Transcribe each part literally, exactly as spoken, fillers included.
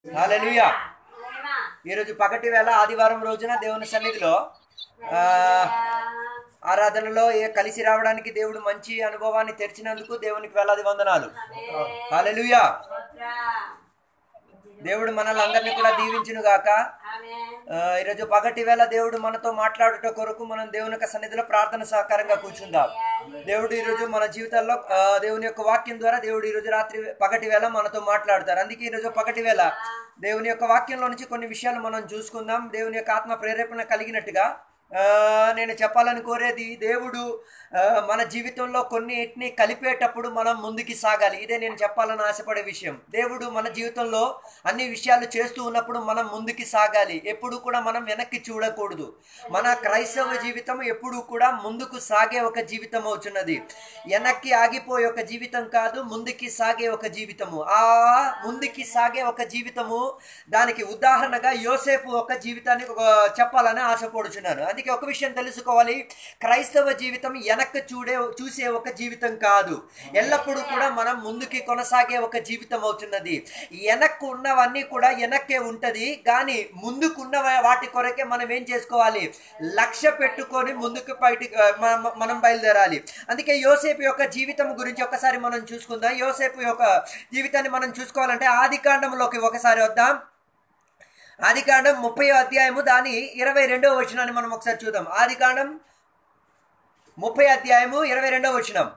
హల్లెలూయా. ఈరోజు పగటి వేళ ఆదివారం రోజున దేవుని సన్నిధిలో ఆ ఆరాధనలో కలిసి రావడానికి దేవుడు మంచి అనుభవాన్ని తెరిచినందుకు దేవునికి వేలాది వందనాలు. హల్లెలూయా. దేవుడు మనల్ని అందరినీ కూడా దీవించును గాక. ఈరోజు పగటి వేళ దేవుడు మనతో మాట్లాడుట కొరకు మనం దేవుని యొక్క సన్నిధిలో ప్రార్థన సహకారంగా కూర్చుందాం. దేవుడు ఈరోజు మన జీవితాల్లో దేవుని యొక్క వాక్యం ద్వారా దేవుడు ఈరోజు రాత్రి పగటి వేళ మనతో మాట్లాడతారు. అందుకే ఈరోజు పగటి వేళ దేవుని యొక్క వాక్యంలో నుంచి కొన్ని విషయాలు మనం చూసుకుందాం. దేవుని యొక్క ఆత్మ ప్రేరేపణ కలిగినట్టుగా నేను చెప్పాలని కోరేది, దేవుడు మన జీవితంలో కొన్నిటిని కలిపేటప్పుడు మనం ముందుకి సాగాలి. ఇదే నేను చెప్పాలని ఆశపడే విషయం. దేవుడు మన జీవితంలో అన్ని విషయాలు చేస్తూ ఉన్నప్పుడు మనం ముందుకి సాగాలి. ఎప్పుడు కూడా మనం వెనక్కి చూడకూడదు. మన క్రైస్తవ జీవితం ఎప్పుడు కూడా ముందుకు సాగే ఒక జీవితం అవుతున్నది. వెనక్కి ఆగిపోయే ఒక జీవితం కాదు, ముందుకి సాగే ఒక జీవితము. ఆ ముందుకి సాగే ఒక జీవితము, దానికి ఉదాహరణగా యోసేపు ఒక జీవితాన్ని చెప్పాలని ఆశపడుచున్నాను. అందుకే ఒక విషయం తెలుసుకోవాలి, క్రైస్తవ జీవితం వెనక్కి చూడే చూసే ఒక జీవితం కాదు, ఎల్లప్పుడూ కూడా మనం ముందుకి కొనసాగే ఒక జీవితం అవుతున్నది. వెనక్కు ఉన్నవన్నీ కూడా వెనక్కే ఉంటది, కానీ ముందుకున్న వాటి కొరకే మనం ఏం చేసుకోవాలి, లక్ష్య పెట్టుకొని ముందుకు బయటి మనం బయలుదేరాలి. అందుకే యోసేపు యొక్క జీవితం గురించి ఒకసారి మనం చూసుకుందాం. యోసేపు యొక్క జీవితాన్ని మనం చూసుకోవాలంటే ఆది కాండంలోకి ఒకసారి వద్దాం. ఆదికాండం ముప్పై అధ్యాయము దాని ఇరవై రెండవ వచనాన్ని మనం ఒకసారి చూద్దాం. ఆదికాండం ముప్పై అధ్యాయము ఇరవై రెండవ వచనం.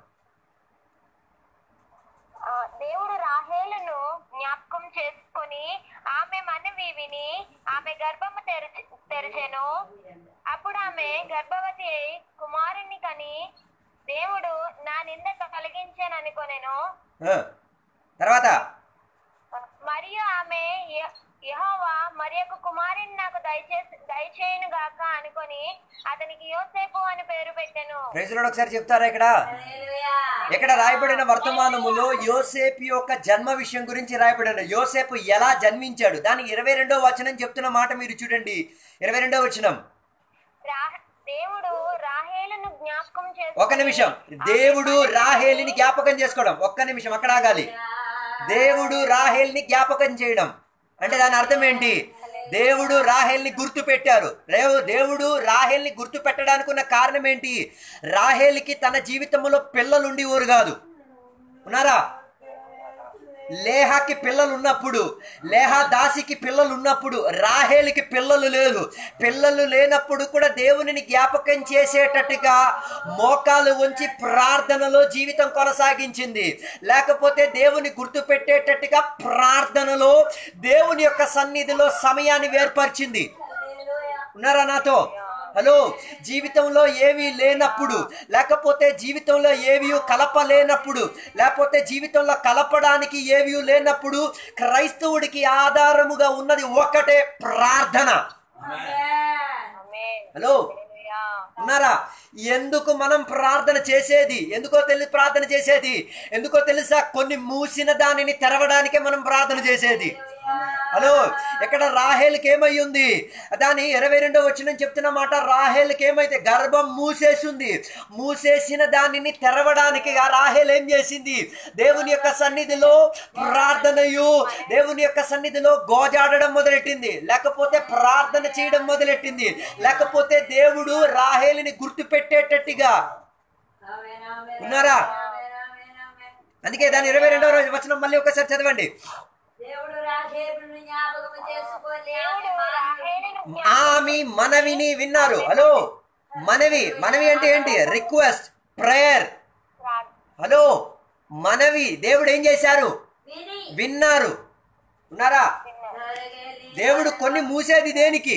దేవుడు రాహేలును జ్ఞాపకం చేసుకొని ఆమె మనవి విని ఆమె గర్భము తెరచి తెరిచెను. అప్పుడు ఆమె గర్భవతి అయి కుమారుని కని దేవుడు నా నింద కలిగించాననుకొనెను. తర్వాత మరియు ఆమె యెహోవా మరి యొక్క కుమారుని నాకు దయచేసి దయచేయును గాక అనుకొని అతనికి యోసేపు అని పేరు పెట్టెను. Praise lord. ఒకసారి చెప్తారా ఇక్కడ ఇక్కడ రాయబడిన వర్తమానములో యోసేపు యొక్క జన్మ విషయం గురించి రాయబడిన, యోసేపు ఎలా జన్మించాడు దాని ఇరవై రెండవ వచనం చెప్తున్న మాట మీరు చూడండి. ఇరవై రెండవ వచనం. దేవుడు రాహేలును జ్ఞాపకం చేసి ఒక నిమిషం. దేవుడు రాహేలుని జ్ఞాపకం చేసుకోవడం, ఒక్క నిమిషం అక్కడ ఆగాలి. దేవుడు రాహేలుని జ్ఞాపకం చేయడం అంటే దాని అర్థం ఏంటి? దేవుడు రాహేల్ని గుర్తు పెట్టారు. దేవుడు రాహేల్ని గుర్తు పెట్టడానికి ఉన్న కారణం ఏంటి? రాహేల్కి తన జీవితంలో పిల్లలుండి ఊరు కాదు, ఉన్నారా? లేహాకి పిల్లలు ఉన్నప్పుడు, లేహా దాసికి పిల్లలు ఉన్నప్పుడు, రాహేలుకి పిల్లలు లేదు. పిల్లలు లేనప్పుడు కూడా దేవునిని జ్ఞాపకం చేసేటట్టుగా మోకాలు ఉంచి ప్రార్థనలో జీవితం కొనసాగించింది. లేకపోతే దేవుని గుర్తు పెట్టేటట్టుగా ప్రార్థనలో దేవుని యొక్క సన్నిధిలో సమయాన్ని ఏర్పరిచింది. ఉన్నారా నాతో? హలో. జీవితంలో ఏమీ లేనప్పుడు, లేకపోతే జీవితంలో ఏవి కలపలేనప్పుడు, లేకపోతే జీవితంలో కలపడానికి ఏవి లేనప్పుడు క్రైస్తవుడికి ఆధారముగా ఉన్నది ఒక్కటే, ప్రార్థన. హలో, ఉన్నారా? ఎందుకు మనం ప్రార్థన చేసేది? ఎందుకో తెలిసి ప్రార్థన చేసేది ఎందుకో తెలుసా? కొన్ని మూసిన దానిని తెరవడానికే మనం ప్రార్థన చేసేది. హలో. ఇక్కడ రాహేల్కి ఏమై ఉంది? దాని ఇరవై రెండో వచనం చెప్తున్న మాట, రాహేల్కి ఏమైతే గర్భం మూసేసింది, మూసేసిన దానిని తెరవడానికి రాహేల్ ఏం చేసింది? దేవుని యొక్క సన్నిధిలో ప్రార్థనయు దేవుని యొక్క సన్నిధిలో గోజాడడం మొదలెట్టింది, లేకపోతే ప్రార్థన చేయడం మొదలెట్టింది, లేకపోతే దేవుడు రాహేలుని గుర్తు పెట్టేటట్టుగా. ఉన్నారా? అందుకే దాని ఇరవై రెండవ రోజు వచనం మళ్ళీ ఒకసారి చదవండి. ఆమె మనవిని విన్నారు. హలో. మనవి మనవి అంటే ఏంటి? Request, prayer. హలో. మనవి దేవుడు ఏం చేశారు? విన్నారు. ఉన్నారా? దేవుడు కొన్ని మూసేది దేనికి?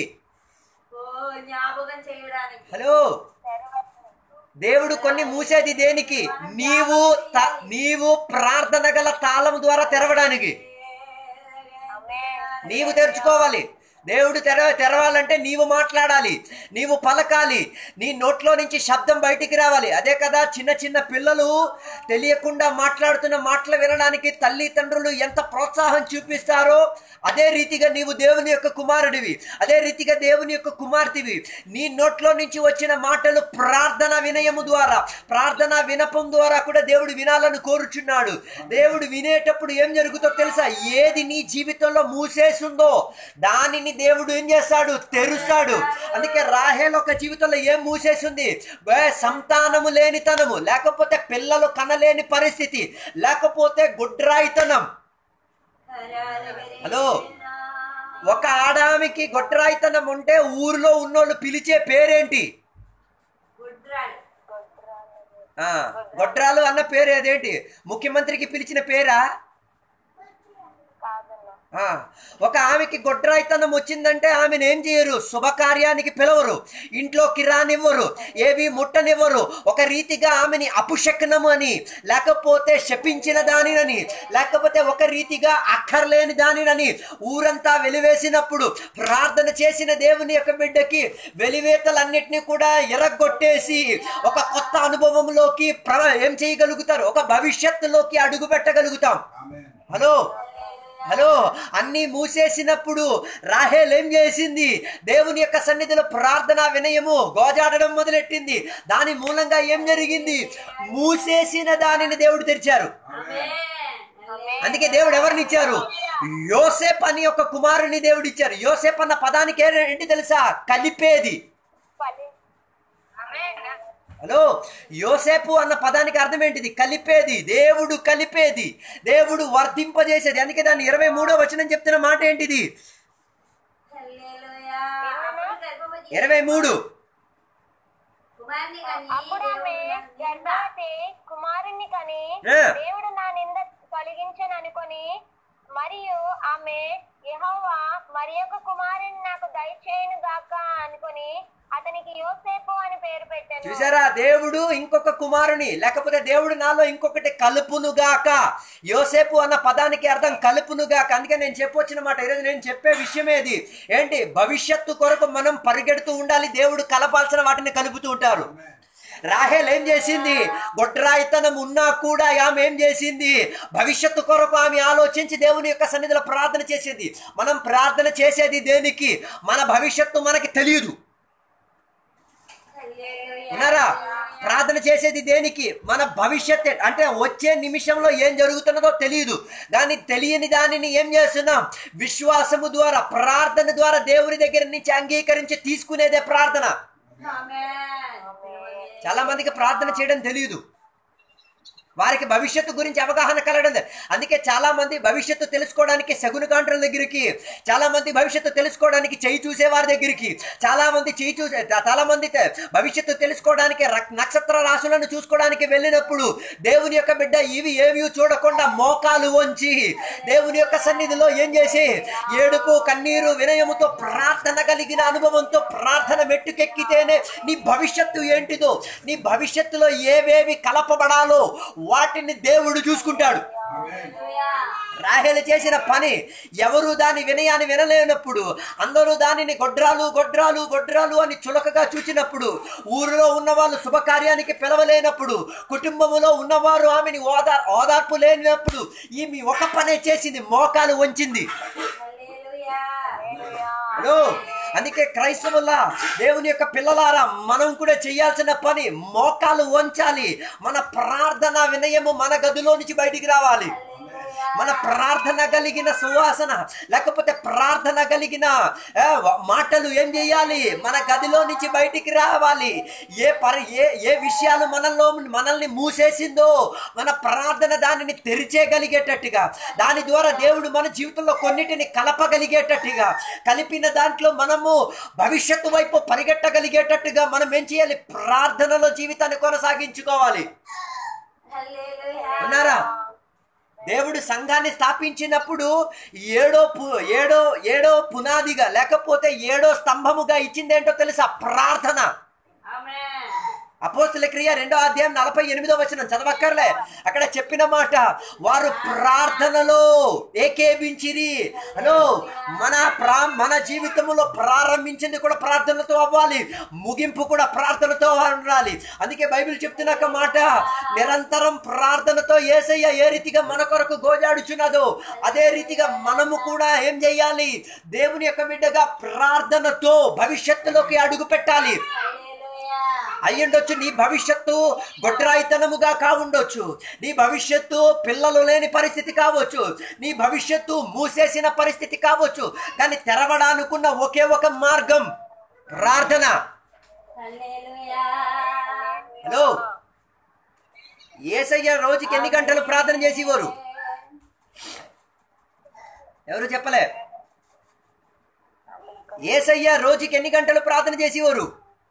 హలో. దేవుడు కొన్ని మూసేది దేనికి? నీవు నీవు ప్రార్థన గల తాళం ద్వారా తెరవడానికి. నీవు తెరుచుకోవాలి. దేవుడు తెర తెరవాలంటే నీవు మాట్లాడాలి, నీవు పలకాలి, నీ నోట్లో నుంచి శబ్దం బయటికి రావాలి. అదే కదా చిన్న చిన్న పిల్లలు తెలియకుండా మాట్లాడుతున్న మాటలు వినడానికి తల్లిదండ్రులు ఎంత ప్రోత్సాహం చూపిస్తారో అదే రీతిగా నీవు దేవుని యొక్క కుమారుడివి, అదే రీతిగా దేవుని యొక్క కుమార్తెవి. నీ నోట్లో నుంచి వచ్చిన మాటలు ప్రార్థన వినయము ద్వారా, ప్రార్థన వినపం ద్వారా కూడా దేవుడు వినాలని కోరుచున్నాడు. దేవుడు వినేటప్పుడు ఏం జరుగుతుందో తెలుసా? ఏది నీ జీవితంలో మూసేసిందో దానిని దేవుడు ఏం చేస్తాడు? తెరుస్తాడు. అందుకే రాహేల్ ఒక జీవితంలో ఏం మూసేసింది? సంతానము లేనితనము, లేకపోతే పిల్లలు కనలేని పరిస్థితి, లేకపోతే గుడ్రాయితనం. హలో, ఒక ఆడామికి గొడ్రాయితనం ఉంటే ఊరిలో ఉన్నోళ్ళు పిలిచే పేరేంటి? గొడ్రాలు అన్న పేరు ఏదేంటి? ముఖ్యమంత్రికి పిలిచిన పేరా? ఒక ఆమెకి గొడ్రాయితనం వచ్చిందంటే ఆమెను ఏం చేయరు? శుభకార్యానికి పిలవరు, ఇంట్లోకి రానివ్వరు, ఏవి ముట్టనివ్వరు. ఒక రీతిగా ఆమెని అపుశకనము అని, లేకపోతే శపించిన దానినని, లేకపోతే ఒక రీతిగా అక్కర్లేని దానినని ఊరంతా వెలివేసినప్పుడు ప్రార్థన చేసిన దేవుని యొక్క బిడ్డకి వెలివేతలన్నిటినీ కూడా ఎరగొట్టేసి ఒక కొత్త అనుభవంలోకి ప్ర ఏం చేయగలుగుతారు? ఒక భవిష్యత్తులోకి అడుగు పెట్టగలుగుతాం. హలో హలో అన్నీ మూసేసినప్పుడు రాహేల్ ఏం చేసింది? దేవుని యొక్క సన్నిధిలో ప్రార్థన వినయము గోజాడడం మొదలెట్టింది. దాని మూలంగా ఏం జరిగింది? మూసేసిన దానిని దేవుడు తెరిచారు. అందుకే దేవుడు ఎవరిని ఇచ్చారు? యోసేపు అని ఒక కుమారుని దేవుడు ఇచ్చారు. యోసేపు అన్న పదానికి ఏంటి తెలుసా? కలిపేది. హలో, యోసేపు అన్న పదానికి అర్థం ఏంటిది? కలిపేది. దేవుడు కలిపేది, దేవుడు వర్ధింపజేసేది. అందుకే దాన్ని ఇరవై మూడో వచనం చెప్తున్న మాట ఏంటిది? ఇరవై మూడు అప్పుడు ఆమె గర్భవతి కుమారుణ్ణి కని దేవుడు నా నింద కలిగించను అనుకొని, మరియు ఆమె యెహోవా మరి యొక్క కుమారుని నాకు దయచేయును గాక అనుకొని అతనికి యోసేపు అని పేరు పెట్టాను. చూసారా? దేవుడు ఇంకొక కుమారుని, లేకపోతే దేవుడు నాలో ఇంకొకటి కలుపునుగాక. యోసేపు అన్న పదానికి అర్థం కలుపునుగాక. అందుకే నేను చెప్పొచ్చిన మాట ఈరోజు నేను చెప్పే విషయం ఏది ఏంటి? భవిష్యత్తు కొరకు మనం పరిగెడుతూ ఉండాలి. దేవుడు కలపాల్సిన వాటిని కలుపుతూ ఉంటారు. రాహేల్ ఏం చేసింది? గొడ్రాయితనం ఉన్నా కూడా ఆమె ఏం చేసింది? భవిష్యత్తు కొరకు ఆమె ఆలోచించి దేవుని యొక్క సన్నిధిలో ప్రార్థన చేసేది. మనం ప్రార్థన చేసేది దేనికి? మన భవిష్యత్తు మనకి తెలియదు. ఉన్నారా? ప్రార్థన చేసేది దేనికి? మన భవిష్యత్ అంటే వచ్చే నిమిషంలో ఏం జరుగుతున్నదో తెలియదు. దాన్ని తెలియని దానిని ఏం చేస్తున్నాం? విశ్వాసము ద్వారా, ప్రార్థన ద్వారా దేవుని దగ్గర నుంచి అంగీకరించి తీసుకునేదే ప్రార్థన. చాలా మందికి ప్రార్థన చేయడం తెలియదు. వారికి భవిష్యత్తు గురించి అవగాహన కలగడం. అందుకే చాలా మంది భవిష్యత్తు తెలుసుకోవడానికి శకున కాంట్రుల దగ్గరికి, చాలా మంది భవిష్యత్తు తెలుసుకోవడానికి చేయి చూసే వారి దగ్గరికి, చాలా మంది చేయి చూసే చాలా మంది భవిష్యత్తు తెలుసుకోవడానికి నక్షత్ర రాశులను చూసుకోవడానికి వెళ్ళినప్పుడు దేవుని యొక్క బిడ్డ ఇవి ఏవి చూడకుండా మోకాలు వంచి దేవుని యొక్క సన్నిధిలో ఏం చేసి ఏడుపు కన్నీరు వినయముతో ప్రార్థన కలిగిన అనుభవంతో ప్రార్థన మెట్టుకెక్కితేనే నీ భవిష్యత్తు ఏంటిదో, నీ భవిష్యత్తులో ఏవేవి కలపబడాలో వాటిని దేవుడు చూసుకుంటాడు. రాహేలు చేసిన పని ఎవరు దాని వినయాన్ని వినలేనప్పుడు, అందరూ దానిని గొడ్రాలు గొడ్రాలు గొడ్రాలు అని చులకగా చూచినప్పుడు, ఊరిలో ఉన్నవాళ్ళు శుభకార్యానికి పిలవలేనప్పుడు, కుటుంబంలో ఉన్నవారు ఆమెని ఓదా ఓదార్పు లేనప్పుడు ఈమె ఒక పనే చేసింది, మోకాలు వంచింది. హలో, అందుకే క్రైస్తవులా దేవుని యొక్క పిల్లలారా మనం కూడా చేయాల్సిన పని మోకాలు వంచాలి. మన ప్రార్థన వినయము మన గదిలో నుంచి బయటికి రావాలి. మన ప్రార్థన కలిగిన సువాసన లేకపోతే ప్రార్థన కలిగిన మాటలు ఏం చేయాలి? మన గదిలో నుంచి బయటికి రావాలి. ఏ పరి ఏ ఏ విషయాలు మనలో మనల్ని మూసేసిందో మన ప్రార్థన దానిని తెరిచేయగలిగేటట్టుగా, దాని ద్వారా దేవుడు మన జీవితంలో కొన్నిటిని కలపగలిగేటట్టుగా, కలిపిన దాంట్లో మనము భవిష్యత్తు వైపు పరిగెట్టగలిగేటట్టుగా మనం ఏం చేయాలి? ప్రార్థనలో జీవితాన్ని కొనసాగించుకోవాలి. ఉన్నారా? దేవుడు సంఘాన్ని స్థాపించినప్పుడు ఏడో పు ఏడో ఏడో పునాదిగా లేకపోతే ఏడో స్తంభముగా ఇచ్చింది ఏంటో తెలుసా? ప్రార్థన. అపోస్తుల క్రియ రెండో అధ్యాయం నలభై ఎనిమిదో వచనం చదవక్కర్లే, అక్కడ చెప్పిన మాట, వారు ప్రార్థనలో ఏకేభించిరి. హలో, మన ప్రా మన జీవితంలో ప్రారంభించింది కూడా ప్రార్థనతో అవ్వాలి, ముగింపు కూడా ప్రార్థనతో ఉండాలి. అందుకే బైబిల్ చెప్తున్న మాట, నిరంతరం ప్రార్థనతో యేసయ్య ఏ రీతిగా మన కొరకు గోజాడుచున్నదో అదే రీతిగా మనము కూడా ఏం చేయాలి, దేవుని యొక్క బిడ్డగా ప్రార్థనతో భవిష్యత్తులోకి అడుగు పెట్టాలి. అయ్యుండొచ్చు నీ భవిష్యత్తు గొడ్రాయితనముగా కావుండొచ్చు, నీ భవిష్యత్తు పిల్లలు లేని పరిస్థితి కావచ్చు, నీ భవిష్యత్తు మూసేసిన పరిస్థితి కావచ్చు, కానీ తెరవడానుకున్న ఒకే ఒక మార్గం ప్రార్థన. హలో, యేసయ్య రోజుకి ఎన్ని గంటలు ప్రార్థన చేసేవారు? ఎవరు చెప్పలే. యేసయ్య రోజుకి ఎన్ని గంటలు ప్రార్థన చేసేవారు?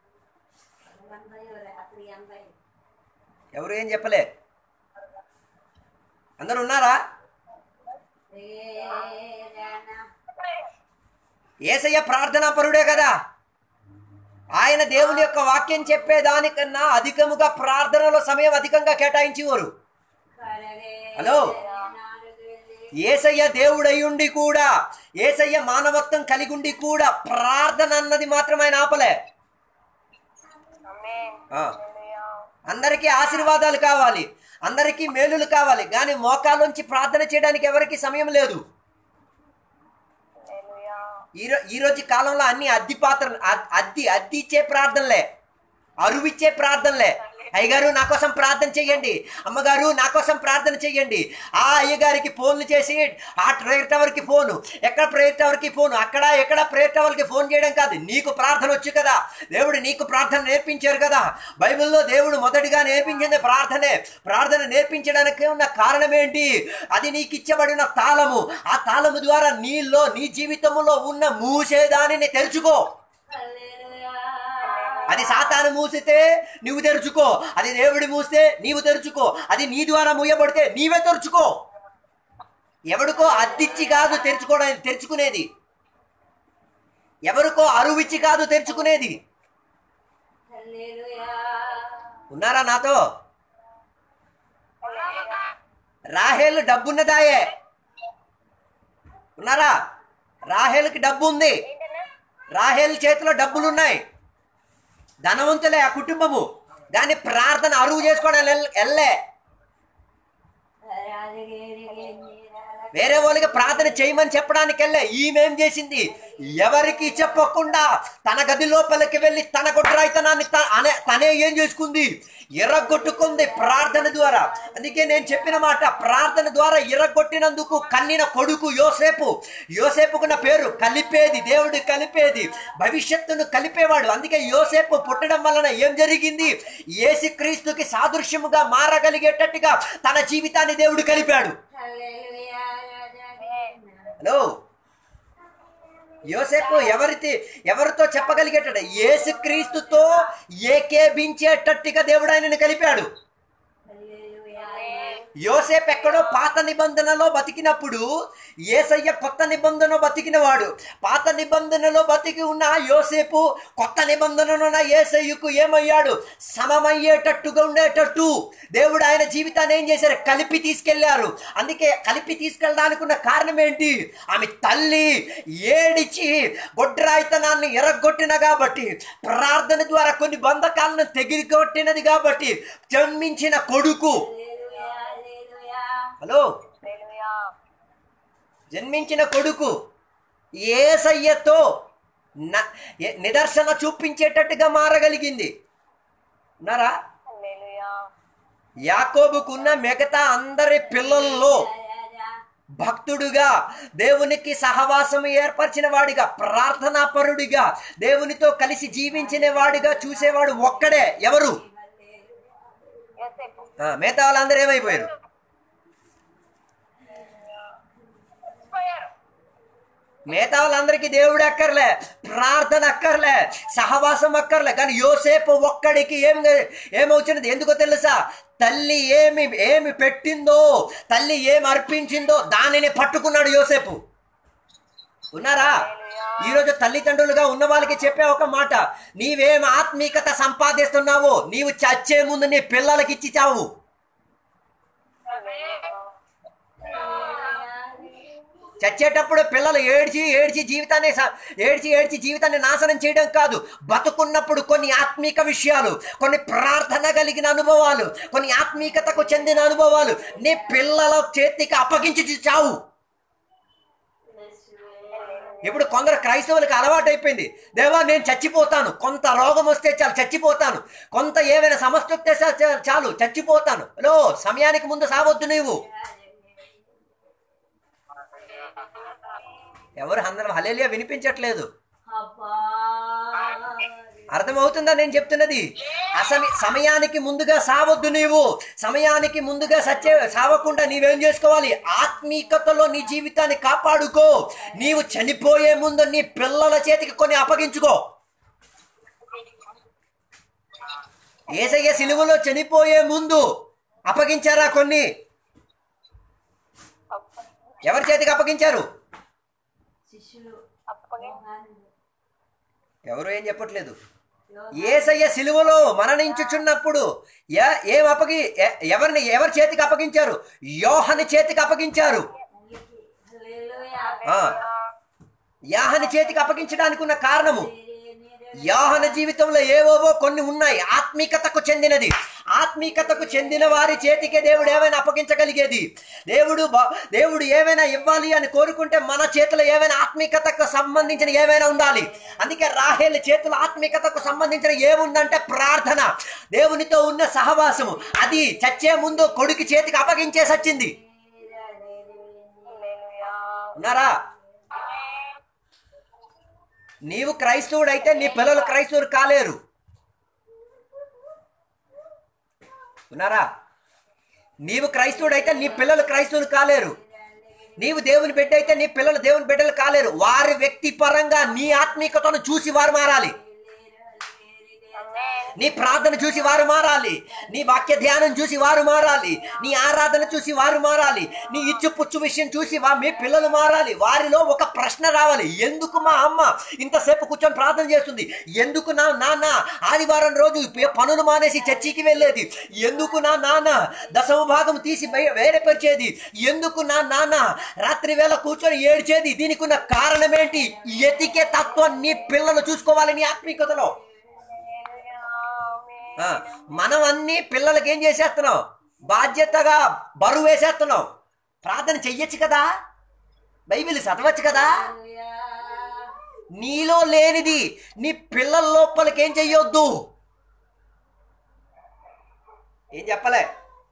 ఎవరు ఏం చెప్పలే. అందరు ఉన్నారా? యేసయ్య ప్రార్థనా పరుడే కదా. ఆయన దేవుని యొక్క వాక్యం చెప్పేదానికన్నా అధికముగా ప్రార్థనలో సమయం అధికంగా కేటాయించేవారు. హలో, యేసయ్య దేవుడై ఉండి కూడా, యేసయ్య మానవత్వం కలిగి ఉండి కూడా ప్రార్థన అన్నది మాత్రం ఆయన ఆపలే. అందరికీ ఆశీర్వాదాలు కావాలి, అందరికీ మేలులు కావాలి, కానీ మోకాలోంచి ప్రార్థన చేయడానికి ఎవరికి సమయం లేదు. ఈరో ఈరోజు కాలంలో అన్ని అద్దె పాత్రలు, అద్దె అద్దె ఇచ్చే ప్రార్థనలే, అరువిచ్చే ప్రార్థనలే. అయ్యగారు నా కోసం ప్రార్థన చెయ్యండి, అమ్మగారు నా కోసం ప్రార్థన చెయ్యండి. ఆ అయ్యగారికి ఫోన్లు చేసి ఆ ప్రేయర్ టవర్కి ఫోను, ఎక్కడ ప్రేయర్ టవర్కి ఫోను, అక్కడ ఎక్కడ ప్రేయర్ టవర్కి ఫోన్ చేయడం కాదు. నీకు ప్రార్థన వచ్చు కదా, దేవుడు నీకు ప్రార్థన నేర్పించారు కదా. బైబిల్లో దేవుడు మొదటిగా నేర్పించింది ప్రార్థనే. ప్రార్థన నేర్పించడానికి ఉన్న కారణం ఏంటి? అది నీకు ఇచ్చబడిన తాళము. ఆ తాళము ద్వారా నీలో నీ జీవితంలో ఉన్న మూసేదానిని తెలుసుకో. అది సాతాను మూసితే నువ్వు తెరుచుకో, అది దేవుడి మూస్తే నీవు తెరుచుకో, అది నీ ద్వారా మూయబడితే నీవే తెరుచుకో. ఎవరికో అద్దిచ్చి కాదు తెరుచుకోవడానికి తెరుచుకునేది, ఎవరికో అరువిచ్చి కాదు తెరుచుకునేది. ఉన్నారా నాతో? రాహేలు డబ్బున్నదాయే. ఉన్నారా? రాహేలుకి డబ్బు ఉంది, రాహేలు చేతిలో డబ్బులున్నాయి, ధనవంతులే ఆ కుటుంబము. దాన్ని ప్రార్థన అరువు చేసుకోవడం వెళ్ళే. వేరే వాళ్ళకి ప్రార్థన చేయమని చెప్పడానికి వెళ్ళే. ఈమెం చేసింది? ఎవరికి చెప్పకుండా తన గది లోపలికి వెళ్ళి తన గొడ్రాయితనాన్ని తనే ఏం చేసుకుంది? ఎర్రగొట్టుకుంది ప్రార్థన ద్వారా. అందుకే నేను చెప్పిన మాట, ప్రార్థన ద్వారా ఎర్రగొట్టినందుకు కన్నిన కొడుకు యోసేపు. యోసేపుకున్న పేరు కలిపేది, దేవుడు కలిపేది, భవిష్యత్తును కలిపేవాడు. అందుకే యోసేపు పుట్టడం వలన ఏం జరిగింది? యేసుక్రీస్తుకి సాదృశ్యముగా మారగలిగేటట్టుగా తన జీవితాన్ని దేవుడు కలిపాడు. హలో, యోసేపు ఎవరితో ఎవరితో చెప్పగలిగేటాడు? యేసుక్రీస్తుతో ఏకేభించేటట్టుగా దేవుడు ఆయనను కలిపాడు. యోసేపు ఎక్కడో పాత నిబంధనలో బతికినప్పుడు యేసయ్య కొత్త నిబంధనలో బతికినవాడు. పాత నిబంధనలో బతికి ఉన్న యోసేపు కొత్త నిబంధనలో ఉన్న యేసయ్యకు ఏమయ్యాడు? సమమయ్యేటట్టుగా ఉండేటట్టు దేవుడు ఆయన జీవితాన్ని ఏం చేశారు? కలిపి తీసుకెళ్లారు. అందుకే కలిపి తీసుకెళ్ళడానికి ఉన్న కారణం ఏంటి? ఆమె తల్లి ఏడిచి గొడ్రాయితనాన్ని ఎరగొట్టిన కాబట్టి, ప్రార్థన ద్వారా కొన్ని బంధకాలను తెగికొట్టినది కాబట్టి జన్మించిన కొడుకు. హలో, జన్మించిన కొడుకు యేసయ్యతో నిదర్శన చూపించేటట్టుగా మారగలిగింది. ఉన్నారా? యాకోబుకున్న మిగతా అందరి పిల్లల్లో భక్తుడుగా, దేవునికి సహవాసం ఏర్పరిచిన వాడిగా, ప్రార్థనా పరుడిగా, దేవునితో కలిసి జీవించిన వాడిగా చూసేవాడు ఒక్కడే. ఎవరు? మిగతా వాళ్ళందరూ ఏమైపోయారు? మిగతా వాళ్ళందరికీ దేవుడు అక్కర్లే, ప్రార్థన అక్కర్లే, సహవాసం అక్కర్లే. కానీ యోసేపు ఒక్కడికి ఏం ఏమవుతున్నది? ఎందుకో తెలుసా? తల్లి ఏమి ఏమి పెట్టిందో, తల్లి ఏమి అర్పించిందో దానిని పట్టుకున్నాడు యోసేపు. ఉన్నారా? ఈరోజు తల్లిదండ్రులుగా ఉన్న వాళ్ళకి చెప్పే ఒక మాట, నీవేం ఆత్మీకత సంపాదిస్తున్నావో నీవు చచ్చే ముందు నీ పిల్లలకి ఇచ్చి చావు. చచ్చేటప్పుడు పిల్లలు ఏడ్చి ఏడ్చి జీవితాన్ని ఏడ్చి ఏడ్చి జీవితాన్ని నాశనం చేయడం కాదు, బతుకున్నప్పుడు కొన్ని ఆత్మీక విషయాలు, కొన్ని ప్రార్థన కలిగిన అనుభవాలు, కొన్ని ఆత్మీకతకు చెందిన అనుభవాలు నీ పిల్లల చేతికి అప్పగించి చావు. ఇప్పుడు కొందరు క్రైస్తవులకు అలవాటు అయిపోయింది, దేవా నేను చచ్చిపోతాను, కొంత రోగం వస్తే చాలు చచ్చిపోతాను, కొంత ఏమైనా సమస్య వస్తే చాలు చచ్చిపోతాను. హలో, సమయానికి ముందు సావద్దు నీవు. ఎవరు అందరం హల్లెలూయా వినిపించట్లేదు. అర్థమవుతుందా నేను చెప్తున్నది? అసమి సమయానికి ముందుగా సావద్దు నీవు. సమయానికి ముందుగా సచ్చే సావకుండా నీవేం చేసుకోవాలి? ఆత్మీకతలో నీ జీవితాన్ని కాపాడుకో. నీవు చనిపోయే ముందు నీ పిల్లల చేతికి కొన్ని అప్పగించుకో. యేసయ్య సిలువలో చనిపోయే ముందు అప్పగించారా కొన్ని? ఎవరి చేతికి అప్పగించారు? ఎవరు ఏం చెప్పట్లేదు. యేసయ్య సిలువలో మరణించుచున్నప్పుడు ఏం అప్పగి ఎవరిని ఎవరి చేతికి అప్పగించారు? యోహాను చేతికి అప్పగించారు. యోహాను చేతికి అప్పగించడానికి ఉన్న కారణము, యోహాను జీవితంలో ఏవేవో కొన్ని ఉన్నాయి ఆత్మీకతకు చెందినది. ఆత్మీకతకు చెందిన వారి చేతికే దేవుడు ఏమైనా అప్పగించగలిగేది. దేవుడు దేవుడు ఏమైనా ఇవ్వాలి అని కోరుకుంటే మన చేతిలో ఏమైనా ఆత్మీకతకు సంబంధించిన ఏమైనా ఉండాలి. అందుకే రాహేలు చేతుల ఆత్మీకతకు సంబంధించిన ఏముందంటే ప్రార్థన, దేవునితో ఉన్న సహవాసము. అది చచ్చే ముందు కొడుకు చేతికి అప్పగించేసి వచ్చింది. ఉన్నారా? నీవు క్రైస్తవుడైతే నీ పిల్లలు క్రైస్తవుడు కాలేరు. ఉన్నారా? నీవు క్రైస్తవుడైతే నీ పిల్లలు క్రైస్తవులు కాలేరు. నీవు దేవుని బిడ్డ అయితే నీ పిల్లలు దేవుని బిడ్డలు కాలేరు. వారి వ్యక్తిపరంగా నీ ఆత్మీకతను చూసి వారు మారాలి. నీ ప్రార్థన చూసి వారు మారాలి. నీ వాక్య ధ్యానం చూసి వారు మారాలి. నీ ఆరాధన చూసి వారు మారాలి. నీ ఇచ్చు పుచ్చు విషయం చూసి మీ పిల్లలు మారాలి. వారిలో ఒక ప్రశ్న రావాలి, ఎందుకు మా అమ్మ ఇంతసేపు కూర్చొని ప్రార్థన చేస్తుంది? ఎందుకు నా నాన్న ఆదివారం రోజు పనులు మానేసి చర్చికి వెళ్ళేది? ఎందుకు నా నాన్న దశమ భాగం తీసి వేరేపరిచేది? ఎందుకు నా నాన్న రాత్రి వేళ కూర్చొని ఏడ్చేది? దీనికి ఉన్న కారణం ఏంటి? ఎతికే తత్వం నీ పిల్లలు చూసుకోవాలి నీ ఆత్మీకతలో. మనం అన్ని పిల్లలకి ఏం చేసేస్తున్నాం? బాధ్యతగా బరువు వేసేస్తున్నాం. ప్రార్థన చెయ్యొచ్చు కదా, బైబిల్ చదవచ్చు కదా. నీలో లేనిది నీ పిల్లల లోపలికి ఏం చెయ్యొద్దు. ఏం చెప్పలే?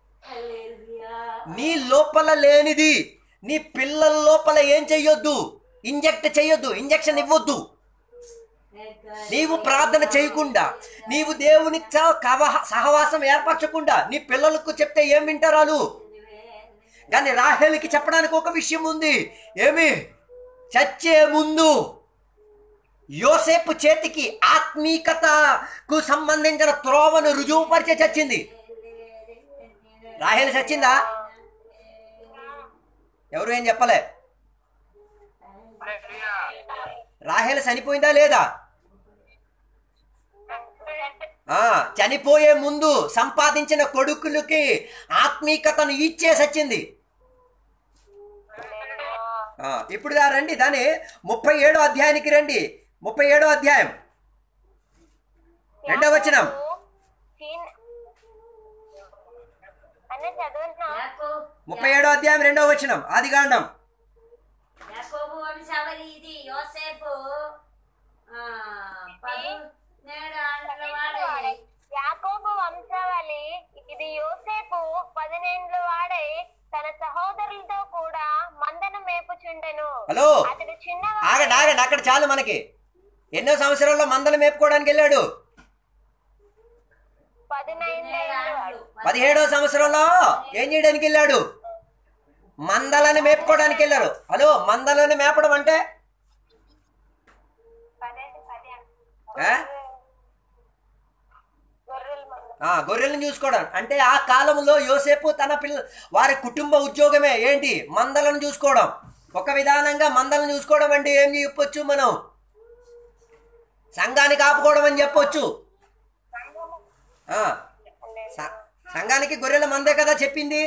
నీ లోపల లేనిది నీ పిల్లల లోపల ఏం చెయ్యొద్దు? ఇంజెక్ట్ చెయ్యొద్దు, ఇంజెక్షన్ ఇవ్వద్దు. నీవు ప్రార్థన చేయకుండా, నీవు దేవుని సహవాసం ఏర్పరచకుండా నీ పిల్లలకు చెప్తే ఏం వింటారు? కానీ రాహేలుకి చెప్పడానికి ఒక విషయం ఉంది. ఏమి? చచ్చే ముందు యోసేపు చేతికి ఆత్మీకతకు సంబంధించిన త్రోవను రుజువుపరిచే చచ్చింది. రాహేలు చచ్చిందా? ఎవరు ఏం చెప్పలే. రాహేలు చనిపోయిందా లేదా? చనిపోయే ముందు సంపాదించిన కొడుకులకి ఆత్మీకతను ఇచ్చేసి వచ్చింది. ఇప్పుడు రండి, దాని ముప్పై ఏడో అధ్యాయానికి రండి. ముప్పై ఏడో అధ్యాయం రెండో వచనం. ముప్పై ఏడో అధ్యాయం రెండో వచనం, ఆదికాండం. యాకోబు వంశావళి ఇది. యోసేపు పదిహేండ్ల వాడై తన సహోదరులతో కూడా మందను మేపుచుండెను. హలో, అతడు చిన్న ఆగండి ఆగండి అక్కడ చాలు. మనకి ఎన్నో సంవత్సరాల్లో మందను మేపుకోవడానికి వెళ్ళాడు? పదిహేడో సంవత్సరంలో ఏం చేయడానికి వెళ్ళాడు? మందలను మేపుకోవడానికి వెళ్ళారు. హలో, మందలను మేపడం అంటే గొర్రెలను చూసుకోవడం అంటే. ఆ కాలంలో యోసేపు తన పిల్ల వారి కుటుంబ ఉద్యోగమే ఏంటి? మందలను చూసుకోవడం. ఒక విధానంగా మందలను చూసుకోవడం అంటే ఏం చెప్పొచ్చు మనం? సంఘాన్ని కాపుకోవడం అని చెప్పొచ్చు. సంఘానికి గొర్రెల మందే కదా చెప్పింది.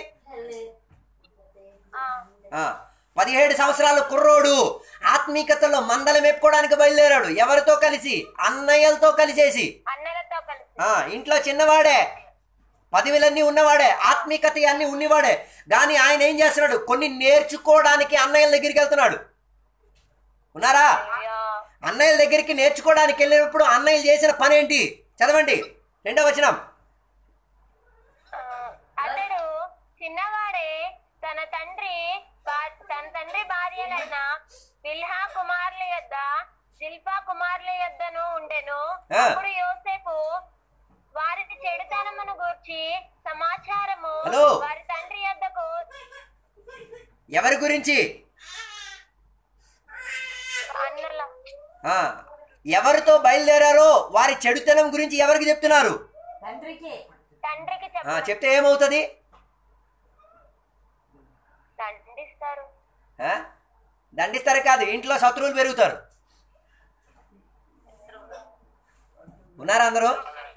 పదిహేడు సంవత్సరాల కుర్రోడు ఆత్మీకతలో మందలు మెప్పుకోవడానికి బయలుదేరాడు. ఎవరితో కలిసి? అన్నయ్యలతో కలిసేసి. ఇంట్లో చిన్నవాడే, పదవులన్నీ ఉన్నవాడే, ఆత్మీకత అన్ని ఉన్నవాడే. కానీ ఆయన ఏం చేస్తున్నాడు? కొన్ని నేర్చుకోవడానికి అన్నయ్యల దగ్గరికి వెళ్తున్నాడు. ఉన్నారా? అన్నయ్యల దగ్గరికి నేర్చుకోవడానికి వెళ్ళినప్పుడు అన్నయ్యలు చేసిన పని ఏంటి? చదవండి రెండవ వచనం. అతడు చిన్నవాడే తన తండ్రి తన తండ్రి భార్యలైన బిల్హా కుమారుల యొద్ద జిల్పా కుమారుల యొద్దను ఉండెను. అప్పుడు యోసేపు వారి చెడుతనమును గూర్చి సమాచారము వారి తండ్రి యొద్దకు. ఎవరి గురించి? ఎవరితో బయలుదేరారో వారి చెడుతనం గురించి ఎవరికి చెప్తున్నారు? తండ్రికి. చెప్తే ఏమవుతుంది? దండిస్తారు. దండిస్తారు కాదు, ఇంట్లో శత్రువులు పెరుగుతారు. ఉన్నారా అందరూ?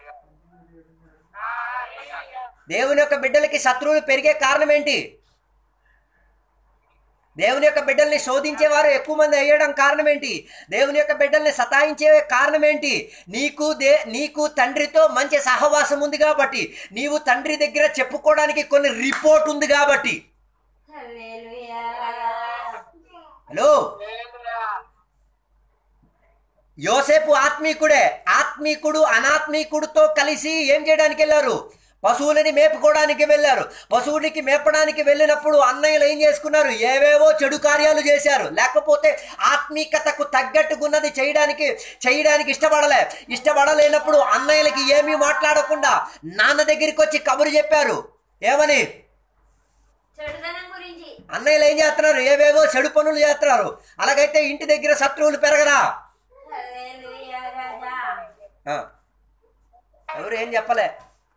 దేవుని యొక్క బిడ్డలకి శత్రువులు పెరిగే కారణం ఏంటి? దేవుని యొక్క బిడ్డల్ని శోధించేవారు ఎక్కువ మంది అయ్యడం కారణం ఏంటి? దేవుని యొక్క బిడ్డల్ని సతాయించే కారణం ఏంటి? నీకు దే నీకు తండ్రితో మంచి సహవాసం ఉంది కాబట్టి, నీవు తండ్రి దగ్గర చెప్పుకోవడానికి కొన్ని రిపోర్ట్ ఉంది కాబట్టి. హలో, యోసేపు ఆత్మీకుడే. ఆత్మీకుడు అనాత్మీకుడితో కలిసి ఏం చేయడానికి వెళ్ళారు? పశువులని మేపుకోవడానికి వెళ్ళారు. పశువునికి మేపడానికి వెళ్ళినప్పుడు అన్నయ్యలు ఏం చేసుకున్నారు? ఏవేవో చెడు కార్యాలు చేశారు. లేకపోతే ఆత్మీకతకు తగ్గట్టుకున్నది చేయడానికి చేయడానికి ఇష్టపడలే. ఇష్టపడలేనప్పుడు అన్నయ్యలకి ఏమీ మాట్లాడకుండా నాన్న దగ్గరికి వచ్చి కబురు చెప్పారు. ఏమని? అన్నయ్యలు ఏం చేస్తున్నారు? ఏవేవో చెడు పనులు చేస్తున్నారు. అలాగైతే ఇంటి దగ్గర శత్రువులు పెరగరా? ఎవరు ఏం చెప్పలే.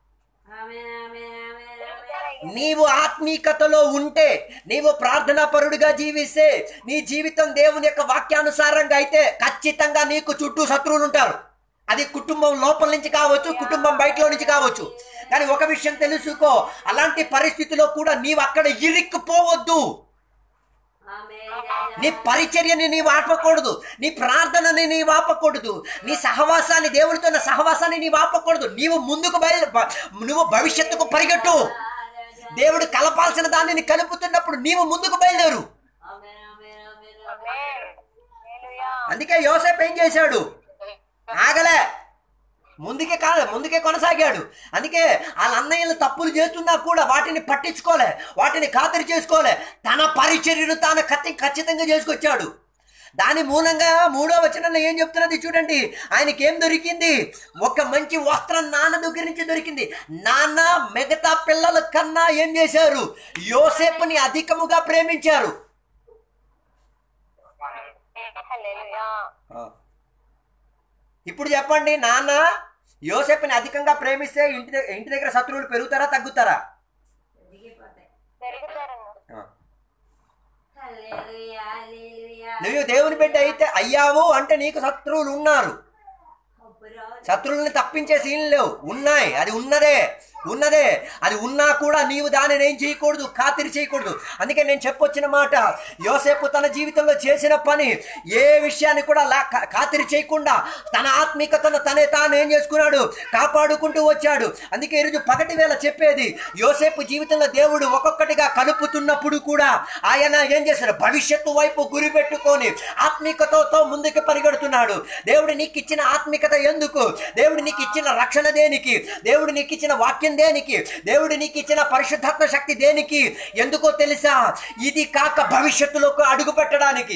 నీవు ఆత్మీకతలో ఉంటే, నీవు ప్రార్థనా పరుడిగా జీవిస్తే, నీ జీవితం దేవుని యొక్క వాక్యానుసారంగా అయితే ఖచ్చితంగా నీకు చుట్టూ శత్రువులు ఉంటారు. అది కుటుంబం లోపల నుంచి కావచ్చు, కుటుంబం బయటలో నుంచి కావచ్చు. కానీ ఒక విషయం తెలుసుకో, అలాంటి పరిస్థితిలో కూడా నీవు అక్కడ ఇరుక్కుపోవద్దు. నీ పరిచర్యని నీవు ఆపకూడదు, నీ ప్రార్థనని నీవు ఆపకూడదు, నీ సహవాసాన్ని దేవుడితో ఉన్న సహవాసాన్ని నీవు ఆపకూడదు. నీవు ముందుకు బయలు నువ్వు భవిష్యత్తుకు పరిగెట్టు. దేవుడు కలపాల్సిన దానిని కలుపుతున్నప్పుడు నీవు ముందుకు బయలుదేరు. అందుకే యోసేపు ఏం చేశాడు? ఆగలే, ముందుకే కాదు ముందుకే కొనసాగాడు. అందుకే వాళ్ళ అన్నయ్యలు తప్పులు చేస్తున్నా కూడా వాటిని పట్టించుకోలే, వాటిని ఖాతరు చేసుకోలే. తన పరిచర్యను తాను ఖచ్చితంగా చేసుకొచ్చాడు. దాని మూలంగా మూడో వచనంలో ఏం చెప్తున్నది చూడండి. ఆయనకి ఏం దొరికింది? ఒక మంచి వస్త్రం నాన్న దగ్గర నుంచి దొరికింది. నాన్న మిగతా పిల్లల కన్నా ఏం చేశారు? యోసేపుని అధికముగా ప్రేమించారు. ఇప్పుడు చెప్పండి, నాన్న యోసేపుని అధికంగా ప్రేమిస్తే ఇంటి ఇంటి దగ్గర శత్రువులు పెరుగుతారా తగ్గుతారా? నువ్వు దేవుని బిడ్డ అయితే అయ్యావు అంటే నీకు శత్రువులు ఉన్నారు. శత్రువుల్ని తప్పించే సీన్లు లేవు, ఉన్నాయి. అది ఉన్నదే ఉన్నదే అది ఉన్నా కూడా నీవు దానిని ఏం చేయకూడదు? ఖాతిరి చేయకూడదు. అందుకే నేను చెప్పొచ్చిన మాట, యోసేపు తన జీవితంలో చేసిన పని ఏ విషయాన్ని కూడా ఖాతిరి చేయకుండా తన ఆత్మీకతను తనే తాను ఏం చేసుకున్నాడు? కాపాడుకుంటూ వచ్చాడు. అందుకే ఈరోజు పగటి వేళ చెప్పేది, యోసేపు జీవితంలో దేవుడు ఒక్కొక్కటిగా కలుపుతున్నప్పుడు కూడా ఆయన ఏం చేశాడు? భవిష్యత్తు వైపు గురి పెట్టుకొని ఆత్మీకతతో ముందుకు పరిగెడుతున్నాడు. దేవుడు నీకు ఇచ్చిన ఆత్మీకత ఎందుకు? దేవుడు నీకు ఇచ్చిన రక్షణ దేనికి? దేవుడు నీకు ఇచ్చిన వాక్యం దేనికి? దేవుడు నీకు ఇచ్చిన పరిశుద్ధాత్మ శక్తి దేనికి? ఎందుకో తెలుసా? ఇది కాక భవిష్యత్తులోకి అడుగు పెట్టడానికి.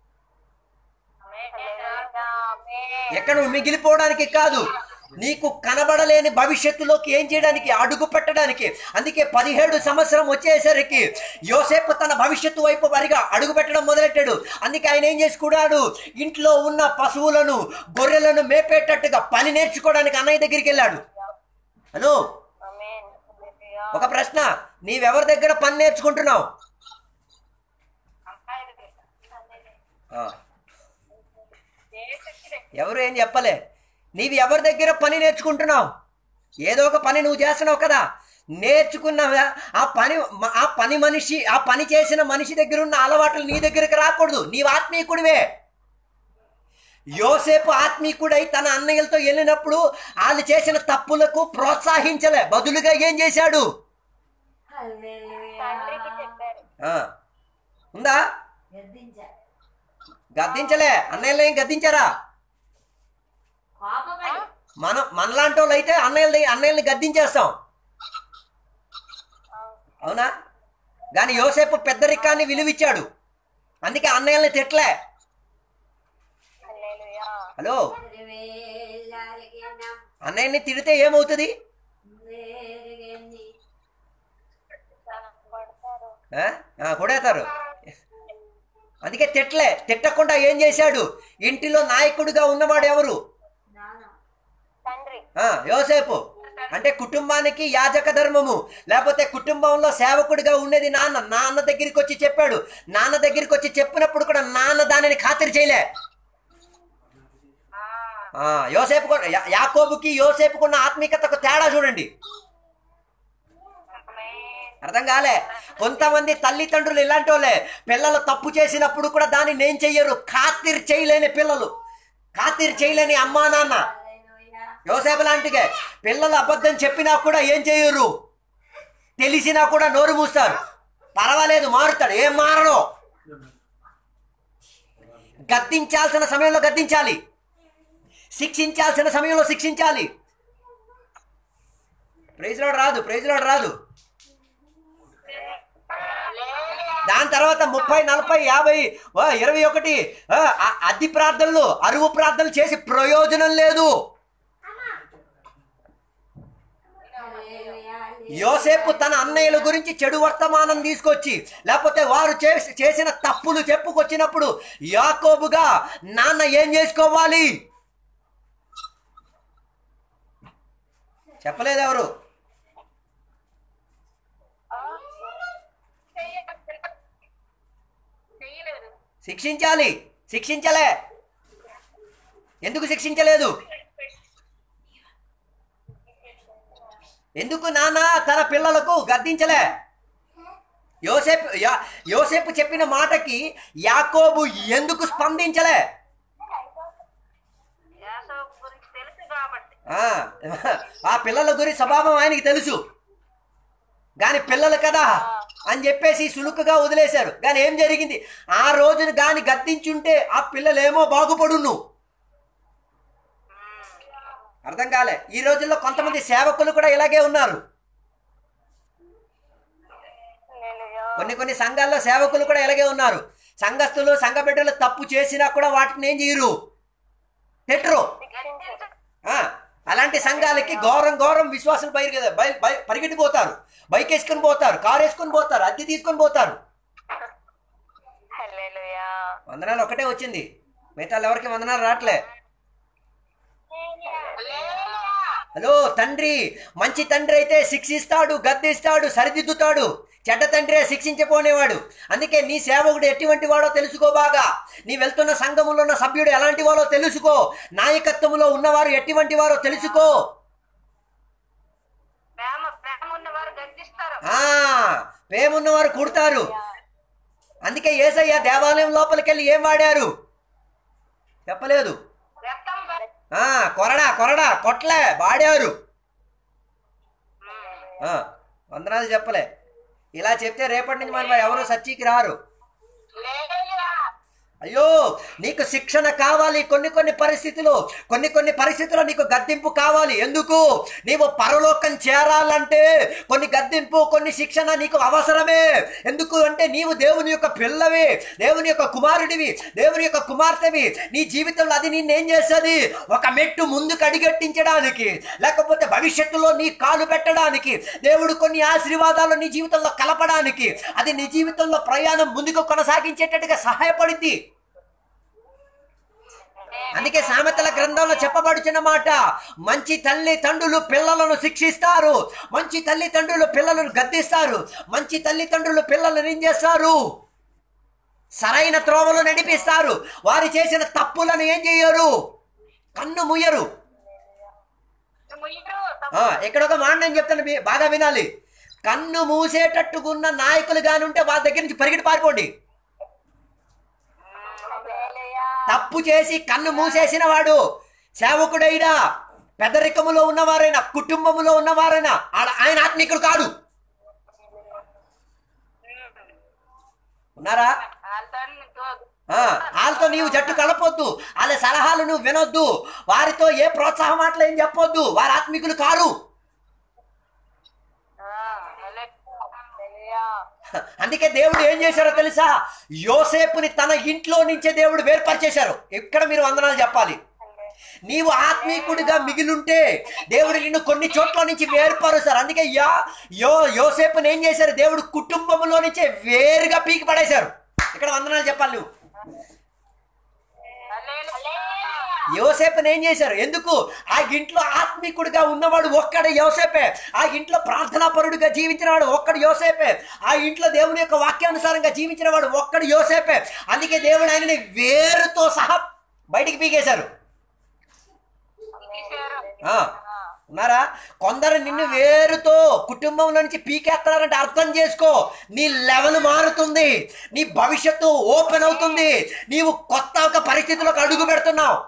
ఎక్కడ మిగిలిపోవడానికి కాదు, నీకు కనబడలేని భవిష్యత్తులోకి ఏం చేయడానికి? అడుగు పెట్టడానికి. అందుకే పదిహేడు సంవత్సరం వచ్చేసరికి యోసేపు తన భవిష్యత్తు వైపు వరిగా అడుగు పెట్టడం మొదలెట్టాడు. అందుకే ఆయన ఏం చేసుకున్నాడు? ఇంట్లో ఉన్న పశువులను గొర్రెలను మేపేటట్టుగా పని నేర్చుకోవడానికి అన్నయ్య దగ్గరికి వెళ్ళాడు. హలో, ఒక ప్రశ్న, నీవెవరి దగ్గర పని నేర్చుకుంటున్నావు? ఎవరు ఏం చెప్పలే. నీవు ఎవరి దగ్గర పని నేర్చుకుంటున్నావు? ఏదో ఒక పని నువ్వు చేస్తున్నావు కదా, నేర్చుకున్నావా? ఆ పని ఆ పని మనిషి ఆ పని చేసిన మనిషి దగ్గర ఉన్న అలవాట్లు నీ దగ్గరికి రాకూడదు. నీవు ఆత్మీకుడివే. యోసేపు ఆత్మీకుడై తన అన్నయ్యలతో వెళ్ళినప్పుడు వాళ్ళు చేసిన తప్పులకు ప్రోత్సహించలే, బదులుగా ఏం చేశాడు? ఉందా? గద్దించలే. అన్నయ్యలు ఏం గద్దించారా? మనం మనలాంటి వాళ్ళు అయితే అన్నయ్యలు అన్నయ్యల్ని గద్దించేస్తాం, అవునా? కానీ యోసేపు పెద్దరికాన్ని విలువిచ్చాడు, అందుకే అన్నయ్యల్ని తిట్లే. హలో, అన్నయ్యని తిడితే ఏమవుతుంది? కొడేస్తారు. అందుకే తిట్లే. తిట్టకుండా ఏం చేశాడు? ఇంటిలో నాయకుడిగా ఉన్నవాడు ఎవరు? యోసేపు. అంటే కుటుంబానికి యాజక ధర్మము, లేకపోతే కుటుంబంలో సేవకుడిగా ఉండేది నాన్న. నాన్న దగ్గరికి వచ్చి చెప్పాడు. నాన్న దగ్గరికి వచ్చి చెప్పినప్పుడు కూడా నాన్న దానిని ఖాతరు చేయలే. యోసేపు యాకోబుకి యోసేపుకున్న ఆత్మీయతకు తేడా చూడండి. అర్థం కాలే? కొంతమంది తల్లిదండ్రులు ఇలాంటి వాళ్ళే. పిల్లలు తప్పు చేసినప్పుడు కూడా దాన్ని నేను చెయ్యరు. ఖాతిర్ చేయలేని పిల్లలు, ఖాతిర్ చేయలేని అమ్మా నాన్న. యోసేపు లాంటిగా పిల్లలు అబద్ధం చెప్పినా కూడా ఏం చేయరు, తెలిసినా కూడా నోరు మూస్తారు. పర్వాలేదు, మారుతాడు. ఏం మారను. గద్దించాల్సిన సమయంలో గద్దించాలి, శిక్షించాల్సిన సమయంలో శిక్షించాలి. ప్రైజ్ లార్డ్ రాదు, ప్రైజ్ లార్డ్ రాదు. దాని తర్వాత ముప్పై నలభై యాభై ఇరవై ఒకటి అద్దె ప్రార్థనలు, అరువు ప్రార్థనలు చేసి ప్రయోజనం లేదు. యోసేపు తన అన్నయ్యల గురించి చెడు వర్తమానం తీసుకొచ్చి, లేకపోతే వారు చేసిన తప్పులు చెప్పుకొచ్చినప్పుడు యాకోబుగా నాన్న ఏం చేసుకోవాలి? చెప్పలేదు ఎవరు? శిక్షించాలి. శిక్షించలే. ఎందుకు శిక్షించలేదు? ఎందుకు నాన్న తన పిల్లలకు గద్దించలే? యోసేపు యోసేపు చెప్పిన మాటకి యాకోబు ఎందుకు స్పందించలే? ఆ పిల్లల గురించి స్వభావం ఆయనకి తెలుసు, కానీ పిల్లలు కదా అని చెప్పేసి సులుకుగా వదిలేశారు. కానీ ఏం జరిగింది? ఆ రోజున కానీ గద్దించుంటే ఆ పిల్లలేమో బాగుపడును. అర్థం కాలే? ఈ రోజుల్లో కొంతమంది సేవకులు కూడా ఇలాగే ఉన్నారు. కొన్ని కొన్ని సంఘాల్లో సేవకులు కూడా ఇలాగే ఉన్నారు. సంఘస్థులు సంఘ బిడ్డలు తప్పు చేసినా కూడా వాటిని ఏం చేయరు, తిట్టరు. అలాంటి సంఘాలకి ఘోరం ఘోరం విశ్వాసులు బయలు కదా పరిగెట్టిపోతారు, బైక్ వేసుకొని పోతారు, కారు వేసుకొని పోతారు, అద్దె తీసుకొని పోతారు. వందనాలు ఒకటే వచ్చింది, మిగతా ఎవరికి వందనాలు రావట్లే. హలో, తండ్రి మంచి తండ్రి అయితే శిక్షిస్తాడు, గద్దిస్తాడు, సరిదిద్దుతాడు. చెడ్డ తండ్రి శిక్షించపోనేవాడు. అందుకే నీ సేవకుడు ఎటువంటి వాడో తెలుసుకో. బాగా నీ వెళ్తున్న సంఘములో ఉన్న సభ్యుడు ఎలాంటి వాడో తెలుసుకో. నాయకత్వంలో ఉన్నవారు ఎటువంటి వారో తెలుసుకో. ప్రేమున్నవారు కుడతారు. అందుకే యేసయ్య దేవాలయం లోపలికి వెళ్ళి ఏం వాడారు చెప్పలేదు. కొరడా కొరడా కొట్లే వాడారు. వందనాలు చెప్పలే. ఇలా చెప్తే రేపటి నుంచి మనం ఎవరు సచ్చికి రారు. అయ్యో, నీకు శిక్షణ కావాలి. కొన్ని కొన్ని పరిస్థితులు కొన్ని కొన్ని పరిస్థితుల్లో నీకు గద్దింపు కావాలి. ఎందుకు? నీవు పరలోకం చేరాలంటే కొన్ని గద్దింపు, కొన్ని శిక్షణ నీకు అవసరమే. ఎందుకు అంటే నీవు దేవుని యొక్క పిల్లవి, దేవుని యొక్క కుమారుడివి, దేవుని యొక్క కుమార్తెవి. నీ జీవితంలో అది నిన్నేం చేస్తుంది? ఒక మెట్టు ముందుకు అడిగెట్టించడానికి, లేకపోతే భవిష్యత్తులో నీ కాలు పెట్టడానికి, దేవుడు కొన్ని ఆశీర్వాదాలు నీ జీవితంలో కలపడానికి, అది నీ జీవితంలో ప్రయాణం ముందుకు కొనసాగించేటట్టుగా సహాయపడింది. అందుకే సామెతల గ్రంథంలో చెప్పబడుచున్న మాట, మంచి తల్లి తండ్రులు పిల్లలను శిక్షిస్తారు, మంచి తల్లిదండ్రులు పిల్లలను గద్దిస్తారు, మంచి తల్లిదండ్రులు పిల్లలను ఏం చేస్తారు? సరైన త్రోవలో నడిపిస్తారు. వారు చేసిన తప్పులను ఏం చేయరు? కన్ను ముయ్యరు. ఇక్కడ ఒక మాట నేను చెప్తాను, బాగా వినాలి. కన్ను మూసేటట్టుకున్న నాయకులు గాని ఉంటే వాళ్ళ దగ్గర నుంచి పరిగెట్టి పారిపోండి. తప్పు చేసి కన్ను మూసేసిన వాడు సేవకుడైనా, పెద్దరికములో ఉన్నవారైనా, కుటుంబములో ఉన్నవారైనా ఆయన ఆత్మీకుడు కాదు. ఉన్నారా? వాళ్ళతో నీవు జట్టు కలపొద్దు, వాళ్ళ సలహాలు నువ్వు వినొద్దు, వారితో ఏ ప్రోత్సాహ మాటలు ఏం చెప్పొద్దు. వారు ఆత్మీకులు కారు. అందుకే దేవుడు ఏం చేశారో తెలుసా? యోసేపుని తన ఇంట్లో నుంచే దేవుడు వేర్పరిచేశారు. ఇక్కడ మీరు వందనాలు చెప్పాలి. నీవు ఆత్మీకుడిగా మిగిలింటే దేవుడు నిన్ను కొన్ని చోట్ల నుంచి వేర్పరుస్తారు. అందుకే యా యో యోసేపుని ఏం చేశారు? దేవుడు కుటుంబంలో నుంచే వేరుగా పీకి పడేశారు. ఇక్కడ వందనాలు చెప్పాలి నువ్వు. యోసేపుని ఏం చేశారు? ఎందుకు? ఆ ఇంట్లో ఆత్మీకుడిగా ఉన్నవాడు ఒక్కడే యోసేపే. ఆ ఇంట్లో ప్రార్థనా పరుడుగా జీవించిన వాడు ఒక్కడు యోసేపే. ఆ ఇంట్లో దేవుని యొక్క వాక్యానుసారంగా జీవించిన వాడు ఒక్కడు యోసేపే. అందుకే దేవుడు ఆయనని వేరుతో సహా బయటికి పీకేశారు. ఉన్నారా? కొందరు నిన్ను వేరుతో కుటుంబంలో నుంచి పీకేస్తున్నారంటే అర్థం చేసుకో, నీ లెవెల్ మారుతుంది, నీ భవిష్యత్తు ఓపెన్ అవుతుంది, నీవు కొత్త ఒక పరిస్థితిలోకి అడుగు పెడుతున్నావు.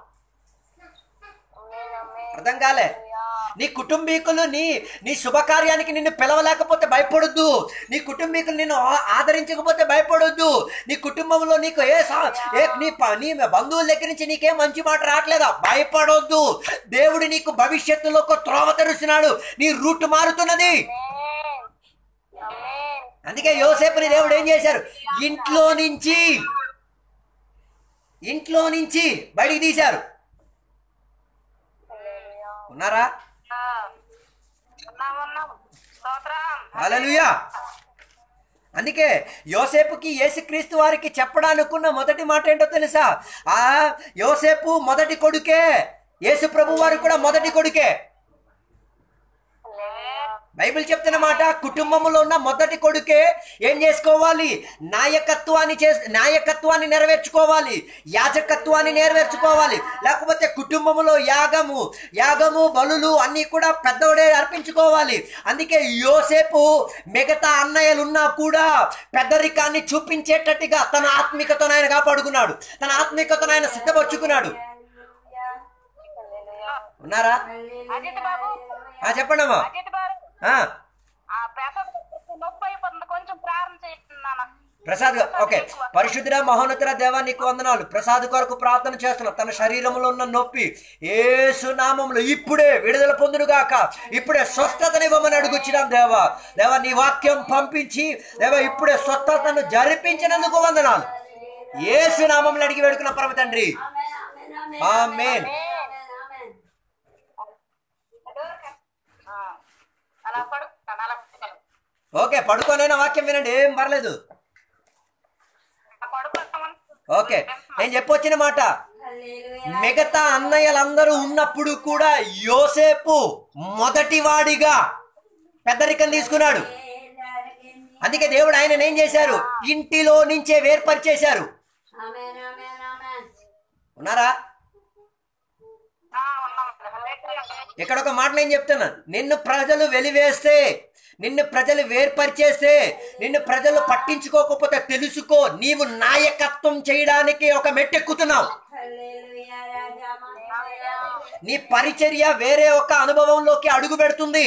అర్థం కాలే? నీ కుటుంబీకులు నీ నీ శుభకార్యానికి నిన్ను పిలవలేకపోతే భయపడొద్దు. నీ కుటుంబీకులు నిన్ను ఆదరించకపోతే భయపడొద్దు. నీ కుటుంబంలో నీకు ఏ ఏ నీ నీ బంధువుల దగ్గర నుంచి నీకేం మంచి మాట రావట్లేదా? భయపడొద్దు. దేవుడు నీకు భవిష్యత్తులో ఒక త్రోవ తెరుస్తున్నాడు. నీ రూట్ మారుతున్నది. అందుకే యోసేపుని దేవుడు ఏం చేశారు? ఇంట్లో నుంచి ఇంట్లో నుంచి బయటికి తీశారు. ఉన్నారా? హల్లెలూయా. అందుకే యోసేపుకి యేసుక్రీస్తు వారికి చెప్పడానుకున్న మొదటి మాట ఏంటో తెలుసా? ఆ యోసేపు మొదటి కొడుకే, యేసు ప్రభు వారు కూడా మొదటి కొడుకే. బైబిల్ చెప్తున్న మాట, కుటుంబంలో ఉన్న మొదటి కొడుకే ఏం చేసుకోవాలి? నాయకత్వాన్ని చే నాయకత్వాన్ని నెరవేర్చుకోవాలి, యాజకత్వాన్ని నెరవేర్చుకోవాలి. లేకపోతే కుటుంబంలో యాగము యాగము బలులు అన్నీ కూడా పెద్దోడే అర్పించుకోవాలి. అందుకే యోసేపు మిగతా అన్నయ్యలు ఉన్నా కూడా పెద్దరికాన్ని చూపించేటట్టుగా తన ఆత్మికతను ఆయన కాపాడుకున్నాడు, తన ఆత్మికతను ఆయన సిద్ధపరుచుకున్నాడు. ఉన్నారా? చెప్పండి అమ్మా. ప్రసాద్, ఓకే. పరిశుద్ధుడ మహోన్నతుడ దేవా నీకు వందనాలు. ప్రసాద్ కొరకు ప్రార్థన చేస్తున్నా. తన శరీరంలో ఉన్న నొప్పి యేసు నామములో ఇప్పుడే విడుదల పొందును గాక. ఇప్పుడే స్వస్థతనివ్వమని అడుగుచ్చినాం దేవా. దేవా నీ వాక్యం పంపించి దేవా ఇప్పుడే స్వస్థతను జరిపించినందుకు వందనాలు. యేసు నామములో అడిగి వేడుకున్న పరమ తండ్రి, ఆమేన్. ఓకే, పడుకోనైనా వాక్యం వినండి, ఏం పర్లేదు. ఓకే, నేను చెప్పొచ్చిన మాట, మిగతా అన్నయ్యలందరూ ఉన్నప్పుడు కూడా యోసేపు మొదటివాడిగా పెద్దరికం తీసుకున్నాడు. అందుకే దేవుడు ఆయన ఏం చేశారు? ఇంటిలో నుంచే వేర్పరిచేశారు. ఉన్నారా? ఇక్కడ ఒక మాట నేను చెప్తున్నా, నిన్ను ప్రజలు వెలివేస్తే, నిన్ను ప్రజలు వేర్పరిచేస్తే, నిన్ను ప్రజలు పట్టించుకోకపోతే తెలుసుకో, నీవు నాయకత్వం చేయడానికి ఒక మెట్టెక్కుతున్నావు. నీ పరిచర్య వేరే ఒక అనుభవంలోకి అడుగు పెడుతుంది.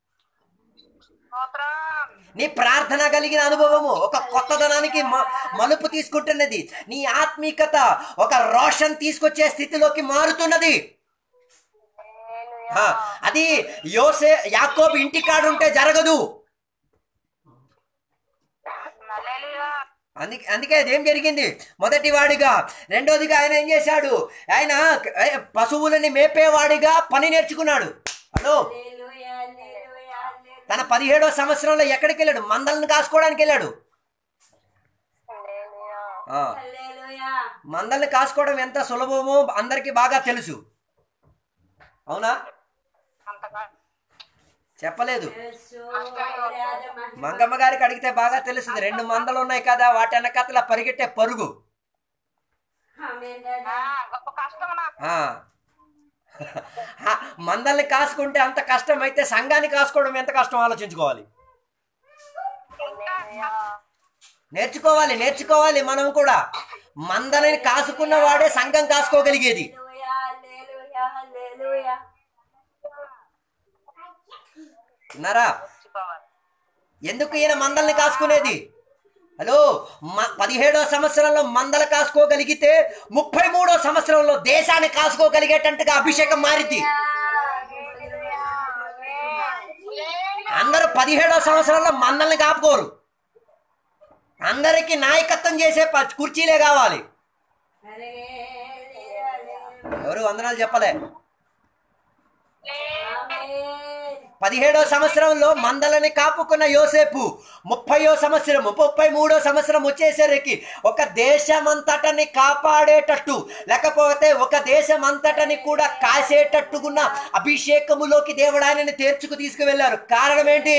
నీ ప్రార్థన కలిగిన అనుభవము ఒక కొత్తదనానికి మలుపు తీసుకుంటున్నది. నీ ఆత్మీకత ఒక రోషన్ తీసుకొచ్చే స్థితిలోకి మారుతున్నది. అది యోసే యాకోబు ఇంటి కాడుంటే జరగదు. అందుకే అందుకే అదేం జరిగింది? మొదటి వాడిగా. రెండోదిగా ఆయన ఏం చేశాడు? ఆయన పశువులని మేపేవాడిగా పని నేర్చుకున్నాడు. హలో, తన పదిహేడో సంవత్సరంలో ఎక్కడికి వెళ్ళాడు? మందలను కాసుకోవడానికి వెళ్ళాడు. మందల్ని కాసుకోవడం ఎంత సులభమో అందరికీ బాగా తెలుసు. అవునా? చెప్పలేదు. మంగమ్మ గారికి అడిగితే బాగా తెలుస్తుంది. రెండు మందలు ఉన్నాయి కదా, వాటి వెనకతల పరిగెట్టే పరుగు. మందల్ని కాసుకుంటే అంత కష్టం అయితే సంఘాన్ని కాసుకోవడం ఎంత కష్టం ఆలోచించుకోవాలి. నేర్చుకోవాలి నేర్చుకోవాలి మనం కూడా. మందలని కాసుకున్న వాడే సంఘం కాసుకోగలిగేది. ఉన్నారా? ఎందుకు ఈయన మందల్ని కాసుకునేది? హలో, పదిహేడో సంవత్సరంలో మందలు కాసుకోగలిగితే ముప్పై మూడో సంవత్సరంలో దేశాన్ని కాసుకోగలిగేటట్టుగా అభిషేకం మారింది. అందరూ పదిహేడో సంవత్సరంలో మందల్ని కాపుకోరు. అందరికీ నాయకత్వం చేసే కుర్చీలే కావాలి. ఎవరు వందనాలు చెప్పలే. పదిహేడో సంవత్సరంలో మందలని కాపుకున్న యోసేపు ముప్పయో సంవత్సరం ముప్పై మూడో సంవత్సరం వచ్చేసరికి ఒక దేశమంతటని కాపాడేటట్టు, లేకపోతే ఒక దేశమంతటని కూడా కాసేటట్టుకున్న అభిషేకములోకి దేవుడు ఆయనని తీర్చుకు తీసుకువెళ్ళారు. కారణం ఏంటి?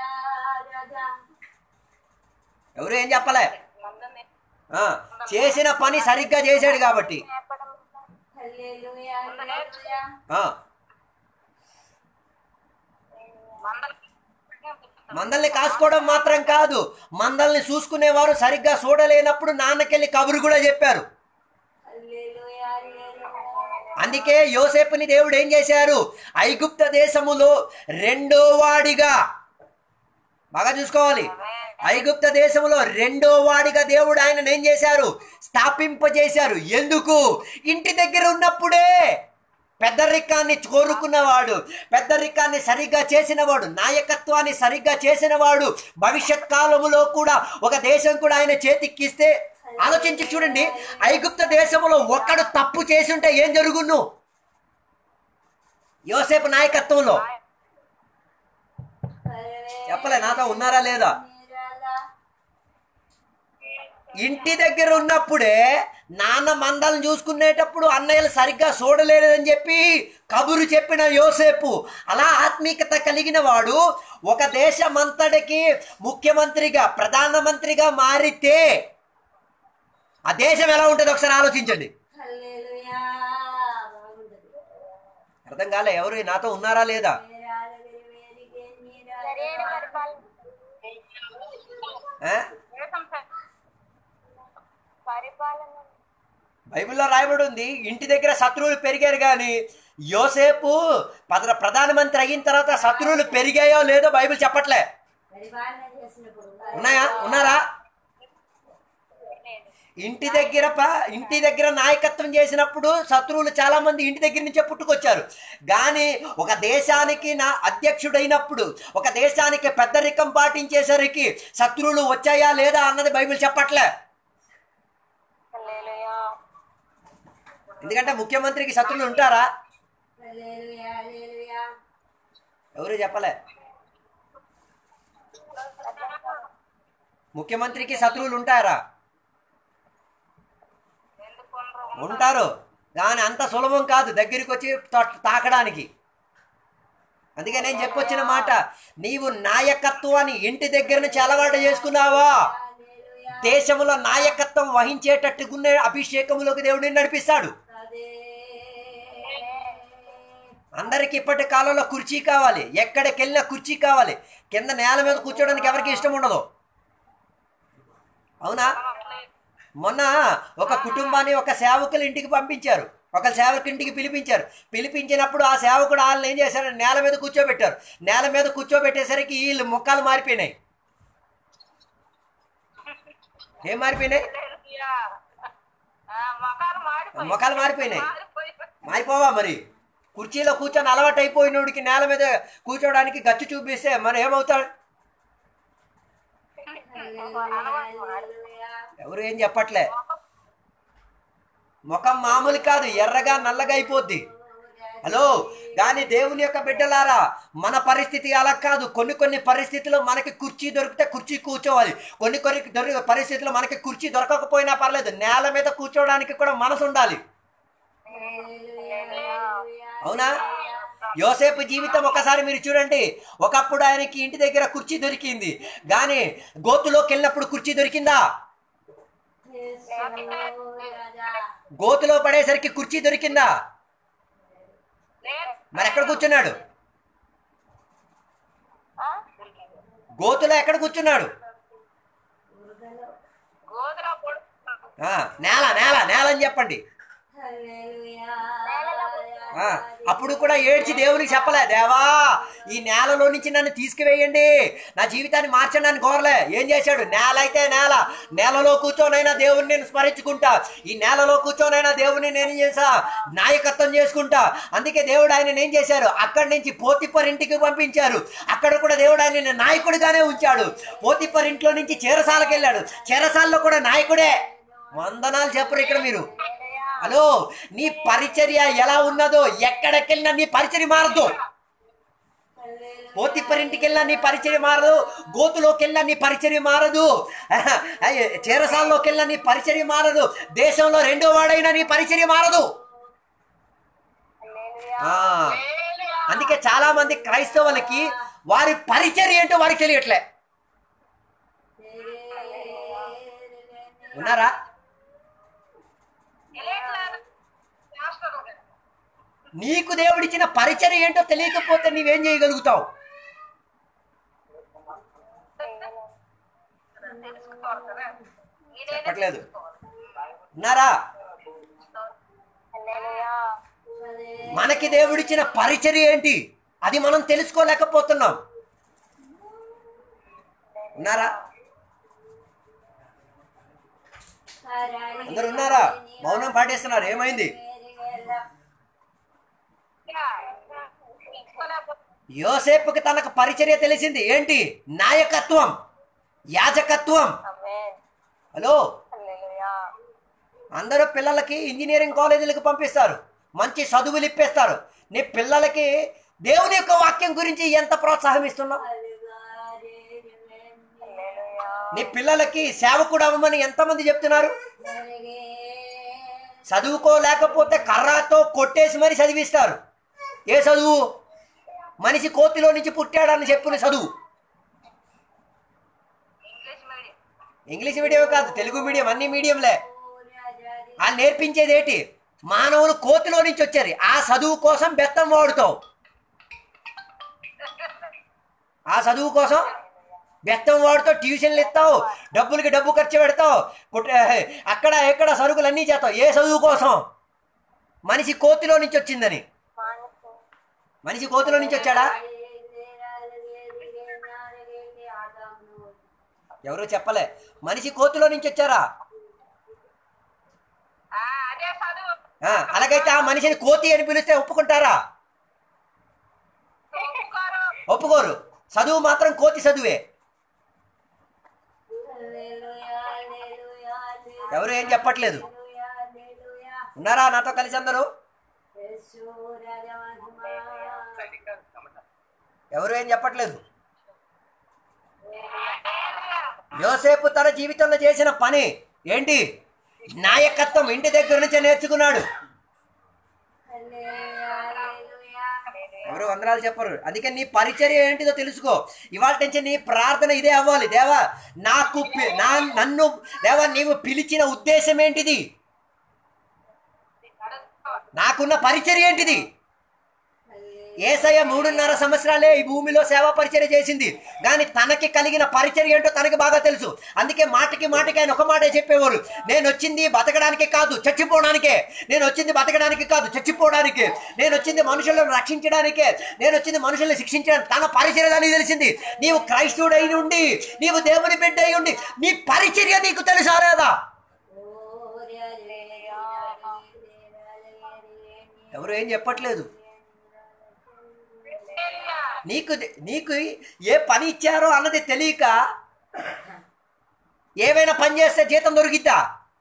ఎవరు ఏం చెప్పలే. చేసిన పని సరిగ్గా చేశాడు కాబట్టి. మందల్ని కాసుకోవడం మాత్రం కాదు, మందల్ని చూసుకునేవారు సరిగ్గా చూడలేనప్పుడు నాన్నకెళ్ళి కబురు కూడా చెప్పారు. అందుకే యోసేపుని దేవుడు ఏం చేశారు? ఐగుప్త దేశములో రెండో వాడిగా, బాగా చూసుకోవాలి, ఐగుప్త దేశంలో రెండో వాడిగా దేవుడు ఆయన ఏం చేశారు? స్థాపింపజేశారు. ఎందుకు? ఇంటి దగ్గర ఉన్నప్పుడే పెద్దరికాన్ని కోరుకున్నవాడు, పెద్దరికాన్ని సరిగ్గా చేసినవాడు, నాయకత్వాన్ని సరిగ్గా చేసినవాడు భవిష్యత్ కాలములో కూడా ఒక దేశం కూడా ఆయన చేతికిస్తే, ఆలోచించి చూడండి, ఐగుప్త దేశంలో ఒక్కడు తప్పు చేసి ఉంటే ఏం జరుగును? యోసేపు నాయకత్వంలో చెప్పలే. నాతో ఉన్నారా లేదా? ఇంటి దగ్గర ఉన్నప్పుడే నాన్న మందలను చూసుకునేటప్పుడు అన్నయ్యలు సరిగ్గా చూడలేదని చెప్పి కబురు చెప్పిన యోసేపు అలా ఆత్మీయత కలిగిన వాడు ఒక దేశమంతటికి ముఖ్యమంత్రిగా, ప్రధానమంత్రిగా మారితే ఆ దేశం ఎలా ఉంటుంది ఒకసారి ఆలోచించండి. అర్థం కాలే? ఎవరు నాతో ఉన్నారా లేదా? బైబిల్లో రాయబడి ఉంది, ఇంటి దగ్గర శత్రువులు పెరిగారు కానీ యోసేపు ప్రధానమంత్రి అయిన తర్వాత శత్రువులు పెరిగాయో లేదో బైబిల్ చెప్పట్లే. ఉన్నాయా? ఉన్నారా? ఇంటి దగ్గర ఇంటి దగ్గర నాయకత్వం చేసినప్పుడు శత్రువులు చాలా మంది ఇంటి దగ్గర నుంచే పుట్టుకొచ్చారు. కానీ ఒక దేశానికి నా అధ్యక్షుడైనప్పుడు, ఒక దేశానికి పెద్దరికం పాటించేసరికి శత్రువులు వచ్చాయా లేదా అన్నది బైబిల్ చెప్పట్లే. ఎందుకంటే ముఖ్యమంత్రికి శత్రువులు ఉంటారా? ఎవరు చెప్పలే. ముఖ్యమంత్రికి శత్రువులు ఉంటారా? ఉంటారు. కానీ అంత సులభం కాదు దగ్గరికి వచ్చి తాకడానికి. అందుకే నేను చెప్పొచ్చిన మాట, నీవు నాయకత్వాన్ని ఇంటి దగ్గర నుంచి అలవాటు చేసుకున్నావా, దేశంలో నాయకత్వం వహించేటట్టుకునే అభిషేకములోకి దేవుడిని నడిపిస్తాడు. అందరికి ఇప్పటి కాలంలో కుర్చీ కావాలి, ఎక్కడికి వెళ్ళినా కుర్చీ కావాలి. కింద నేల మీద కూర్చోడానికి ఎవరికి ఇష్టం ఉండదు. అవునా? మొన్న ఒక కుటుంబాన్ని ఒక సేవకులు ఇంటికి పంపించారు. ఒక సేవకు ఇంటికి పిలిపించారు. పిలిపించినప్పుడు ఆ సేవకుడు వాళ్ళని ఏం చేశారు? నేల మీద కూర్చోబెట్టారు. నేల మీద కూర్చోబెట్టేసరికి వీళ్ళు ముఖాలు మారిపోయినాయి. ఏం మారిపోయినాయి? ముఖాలు మారిపోయినాయి. మారిపోవా మరి? కుర్చీలో కూర్చొని అలవాటు అయిపోయినోడికి నేల మీద కూర్చోడానికి గచ్చు చూపిస్తే మరి ఏమవుతాడు? ఎవరు ఏం చెప్పట్లే. ముఖం మామూలు కాదు, ఎర్రగా నల్లగా అయిపోద్ది. హలో, కానీ దేవుని యొక్క బిడ్డలారా, మన పరిస్థితి అలా కాదు. కొన్ని కొన్ని పరిస్థితుల్లో మనకి కుర్చీ దొరికితే కుర్చీ కూర్చోవాలి. కొన్ని కొన్ని దొరికి పరిస్థితుల్లో మనకి కుర్చీ దొరకకపోయినా పర్లేదు, నేల మీద కూర్చోవడానికి కూడా మనసు ఉండాలి. అవునా? యోసేపు జీవితం ఒకసారి మీరు చూడండి. ఒకప్పుడు ఆయనకి ఇంటి దగ్గర కుర్చీ దొరికింది, కానీ గోతులోకి వెళ్ళినప్పుడు కుర్చీ దొరికిందా? గోతులో పడేసరికి కుర్చీ దొరికిందా? మరి ఎక్కడ కూర్చున్నాడు? గోతులో ఎక్కడ కూర్చున్నాడు? నేల నేల నేల అని చెప్పండి. అప్పుడు కూడా ఏడ్చి దేవునికి చెప్పలే, దేవా ఈ నేలలో నుంచి నన్ను తీసుకువేయండి, నా జీవితాన్ని మార్చండి అని కోరలే. ఏం చేశాడు? నేల అయితే నేల, నేలలో కూర్చోనైనా దేవుని నేను స్మరించుకుంటా, ఈ నేలలో కూర్చోనైనా దేవుని నేను చేసా నాయకత్వం చేసుకుంటా. అందుకే దేవుడు ఆయన ఏం చేశారు? అక్కడి నుంచి పోతిఫర్ ఇంటికి పంపించారు. అక్కడ కూడా దేవుడు ఆయన నాయకుడిగానే ఉంచాడు. పోతిఫర్ ఇంట్లో నుంచి చెరసాలకు వెళ్ళాడు, చెరసాలలో కూడా నాయకుడే. వందనాలు చెప్పరు ఇక్కడ మీరు. హలో, నీ పరిచర్య ఎలా ఉన్నదో ఎక్కడికెళ్ళినా నీ పరిచర్య మారదు. పోతిఫర్ ఇంటికి వెళ్ళినా నీ పరిచర్య మారదు, గోతులోకి వెళ్ళినా నీ పరిచర్య మారదు, చెరసాల్లోకి వెళ్ళినా నీ పరిచర్య మారదు, దేశంలో రెండో వాడైనా నీ పరిచర్య మారదు. అందుకే చాలా మంది క్రైస్తవులకి వారి పరిచర్య ఏంటో వారికి తెలియట్లే. ఉన్నారా? నీకు దేవుడిచ్చిన పరిచర్య ఏంటో తెలియకపోతే నీవేం చేయగలుగుతావు? చెప్పట్లేదు. ఉన్నారా? మనకి దేవుడిచ్చిన పరిచర్య ఏంటి అది మనం తెలుసుకోలేకపోతున్నాం. ఉన్నారా? అందరు ఉన్నారా? మౌనం పాటిస్తున్నారు. ఏమైంది? యోసేపుకి తనకు పరిచర్య తెలిసింది ఏంటి? నాయకత్వం, యాజకత్వం. హలో, అందరూ పిల్లలకి ఇంజనీరింగ్ కాలేజీలకు పంపిస్తారు, మంచి చదువులు ఇప్పేస్తారు. నీ పిల్లలకి దేవుని యొక్క వాక్యం గురించి ఎంత ప్రోత్సాహం ఇస్తున్నావు? నీ పిల్లలకి సేవకుడు అవ్వమని ఎంతమంది చెప్తున్నారు? చదువుకోలేకపోతే కర్రతో కొట్టేసి మరి చదివిస్తారు. ఏ చదువు? మనిషి కోతిలో నుంచి పుట్టాడని చెప్పిన చదువు. ఇంగ్లీష్ మీడియం కాదు, తెలుగు మీడియం, అన్ని మీడియంలే. వాళ్ళు నేర్పించేది ఏంటి? మానవులు కోతిలో నుంచి వచ్చారు. ఆ చదువు కోసం బెత్తం వాడుతావు, ఆ చదువు కోసం బెత్తం వాడుతావు, ట్యూషన్లు ఇస్తావు, డబ్బులకి డబ్బు ఖర్చు పెడతావు, అక్కడ ఎక్కడ సరుకులు అన్నీ చేస్తావు. ఏ చదువు కోసం? మనిషి కోతిలో నుంచి వచ్చిందని. మనిషి కోతిలో నుంచి వచ్చాడా? ఎవరు చెప్పలే. మనిషి కోతిలో నుంచి వచ్చారా? అలాగైతే ఆ మనిషిని కోతి అని పిలిస్తే ఒప్పుకుంటారా? ఒప్పుకోరు. చదువు మాత్రం కోతి చదువే. ఎవరు ఏం చెప్పట్లేదు. ఉన్నారా నాతో కలిసి అందరూ? ఎవరు ఏం చెప్పట్లేదు. యోసేపు తన జీవితంలో చేసిన పని ఏంటి? నాయకత్వం ఇంటి దగ్గర నుంచే నేర్చుకున్నాడు. ఎవరు వందనాలు చెప్పరు. అందుకే నీ పరిచర్య ఏంటిదో తెలుసుకో. ఇవాళ నుంచి నీ ప్రార్థన ఇదే అవ్వాలి. దేవా నాకు నా నన్ను దేవా నీవు పిలిచిన ఉద్దేశం ఏంటిది? నాకున్న పరిచర్య ఏంటిది? యేసయ్య మూడున్నర సంవత్సరాలే ఈ భూమిలో సేవా పరిచర్య చేసింది, కానీ తనకి కలిగిన పరిచర్య ఏంటో తనకి బాగా తెలుసు. అందుకే మాటకి మాటకి ఆయన ఒక మాటే చెప్పేవారు, నేను వచ్చింది బతకడానికి కాదు చచ్చిపోవడానికే, నేను వచ్చింది బతకడానికి కాదు చచ్చిపోవడానికే, నేను వచ్చింది మనుషులను రక్షించడానికే, నేను వచ్చింది మనుషుల్ని శిక్షించడానికి. తన పరిచర్య దానికి తెలిసింది. నీవు క్రైస్తవుడు అయి ఉండి, నీవు దేవుని బిడ్డ అయి ఉండి, నీ పరిచర్య నీకు తెలుసా లేదా? ఎవరు ఏం చెప్పట్లేదు. నీకు నీకు ఏ పని ఇచ్చారో అన్నది తెలియక ఏవైనా పని చేస్తే జీతం దొరికిద్దా?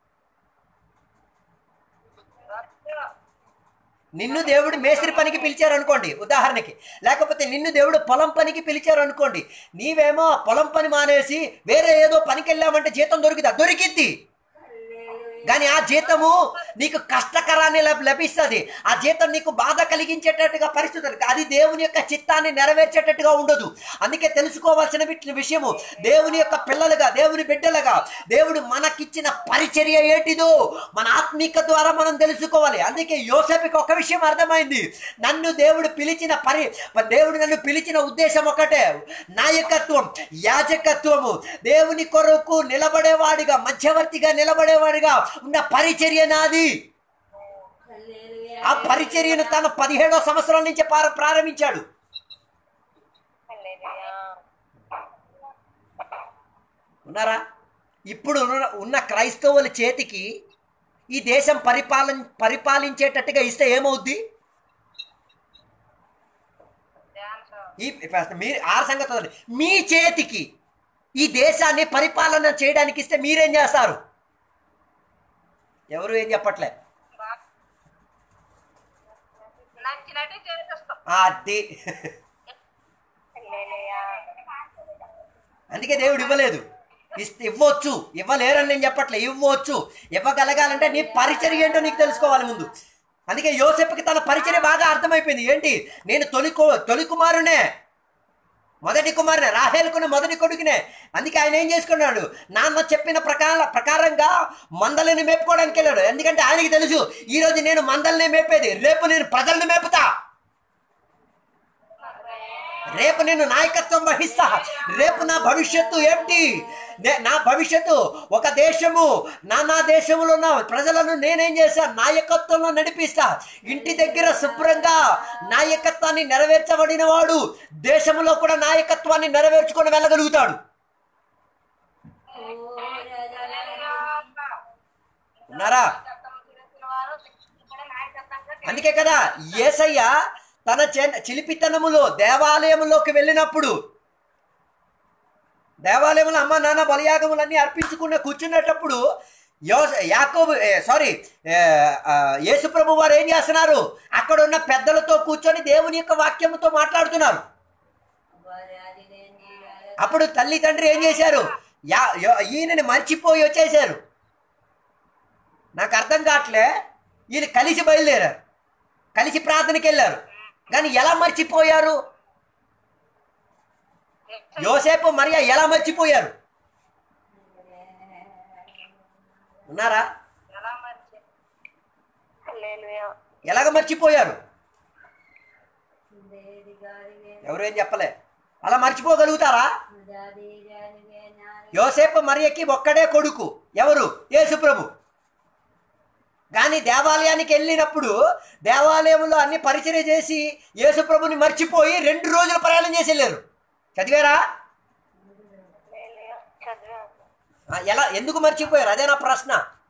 నిన్ను దేవుడు మేస్త్రి పనికి పిలిచారు అనుకోండి ఉదాహరణకి, లేకపోతే నిన్ను దేవుడు పొలం పనికి పిలిచారు అనుకోండి, నీవేమో పొలం పని మానేసి వేరే ఏదో పనికి వెళ్ళామంటే జీతం దొరికిద్దా? దొరికిద్ది. కానీ ఆ జీతము నీకు కష్టకరాన్ని లభిస్తుంది. ఆ జీతం నీకు బాధ కలిగించేటట్టుగా పరిస్థితులు, అది దేవుని యొక్క చిత్తాన్ని నెరవేర్చేటట్టుగా ఉండదు. అందుకే తెలుసుకోవాల్సిన విషయము, దేవుని యొక్క పిల్లలుగా, దేవుని బిడ్డలుగా దేవుడు మనకిచ్చిన పరిచర్య ఏంటిదో మన ఆత్మీక ద్వారా మనం తెలుసుకోవాలి. అందుకే యోసేపుకి ఒక విషయం అర్థమైంది, నన్ను దేవుడు పిలిచిన పరి దేవుడు నన్ను పిలిచిన ఉద్దేశం ఒకటే, నాయకత్వం, యాజకత్వము, దేవుని కొరకు నిలబడేవాడిగా, మధ్యవర్తిగా నిలబడేవాడిగా ఉన్న పరిచర్య నాది. ఆ పరిచర్యను తన పదిహేడో సంవత్సరం నుంచి ప్రారంభించాడు. ఉన్నారా? ఇప్పుడు ఉన్న క్రైస్తవుల చేతికి ఈ దేశం పరిపాలన పరిపాలించేటట్టుగా ఇస్తే ఏమవుద్ది? ఈ మీరు ఆ సంగతి మీ చేతికి ఈ దేశాన్ని పరిపాలన చేయడానికి ఇస్తే మీరేం చేస్తారు? ఎవరు ఏం చెప్పట్లే. అది అందుకే దేవుడు ఇవ్వలేదు. ఇస్తే ఇవ్వచ్చు, ఇవ్వలేరని నేను చెప్పట్లే, ఇవ్వచ్చు. ఇవ్వగలగాలంటే నీ పరిచర్య ఏంటో నీకు తెలుసుకోవాలి ముందు. అందుకే యోసేపుకి తన పరిచర్య బాగా అర్థమైపోయింది. ఏంటి, నేను తొలి తొలి కుమారునే, మొదటి కుమారునే, రాహేలుకున్న మొదటి కొడుకునే. అందుకే ఆయన ఏం చేసుకున్నాడు, నాన్న చెప్పిన ప్రకార ప్రకారంగా మందలని మేపుకోవడానికి వెళ్ళాడు. ఎందుకంటే ఆయనకి తెలుసు, ఈరోజు నేను మందల్ని మేపేది, రేపు నేను ప్రజల్ని మేపుతా, రేపు నేను నాయకత్వం వహిస్తా, రేపు నా భవిష్యత్తు ఏంటి, నా భవిష్యత్తు ఒక దేశము, నానా దేశంలో ఉన్న ప్రజలను నేనేం చేస్తా, నాయకత్వంలో నడిపిస్తా. ఇంటి దగ్గర శుభ్రంగా నాయకత్వాన్ని నెరవేర్చబడిన వాడు దేశంలో కూడా నాయకత్వాన్ని నెరవేర్చుకొని వెళ్ళగలుగుతాడు. ఉన్నారా? అందుకే కదా యేసయ్య తన చిలిపితనములో దేవాలయములోకి వెళ్ళినప్పుడు, దేవాలయంలో అమ్మ నాన్న బలియాగములన్నీ అర్పించుకున్న కూర్చునేటప్పుడు యో యాకోబు సారీ యేసుప్రభు వారు ఏం చేస్తున్నారు, అక్కడ ఉన్న పెద్దలతో కూర్చొని దేవుని యొక్క వాక్యముతో మాట్లాడుతున్నారు. అప్పుడు తల్లి తండ్రి ఏం చేశారు, యా ఈయనని మర్చిపోయి వచ్చేసారు. నాకు అర్థం కావట్లే, ఈయన కలిసి బయలుదేరారు, కలిసి ప్రార్థనకి వెళ్ళారు, కానీ ఎలా మర్చిపోయారు? యోసేపు మరియా ఎలా మర్చిపోయారు? ఉన్నారా? ఎలాగ మర్చిపోయారు? ఎవరు ఏం చెప్పలే. అలా మర్చిపోగలుగుతారా? యోసేపు మరియకి ఒక్కడే కొడుకు, ఎవరు? యేసుప్రభు. కానీ దేవాలయానికి వెళ్ళినప్పుడు దేవాలయంలో అన్ని పరిచర్య చేసి యేసుప్రభుని మర్చిపోయి రెండు రోజులు ప్రయాణం చేసి వెళ్ళారు. చదివారా? ఎలా, ఎందుకు మర్చిపోయారు? అదే నా ప్రశ్న.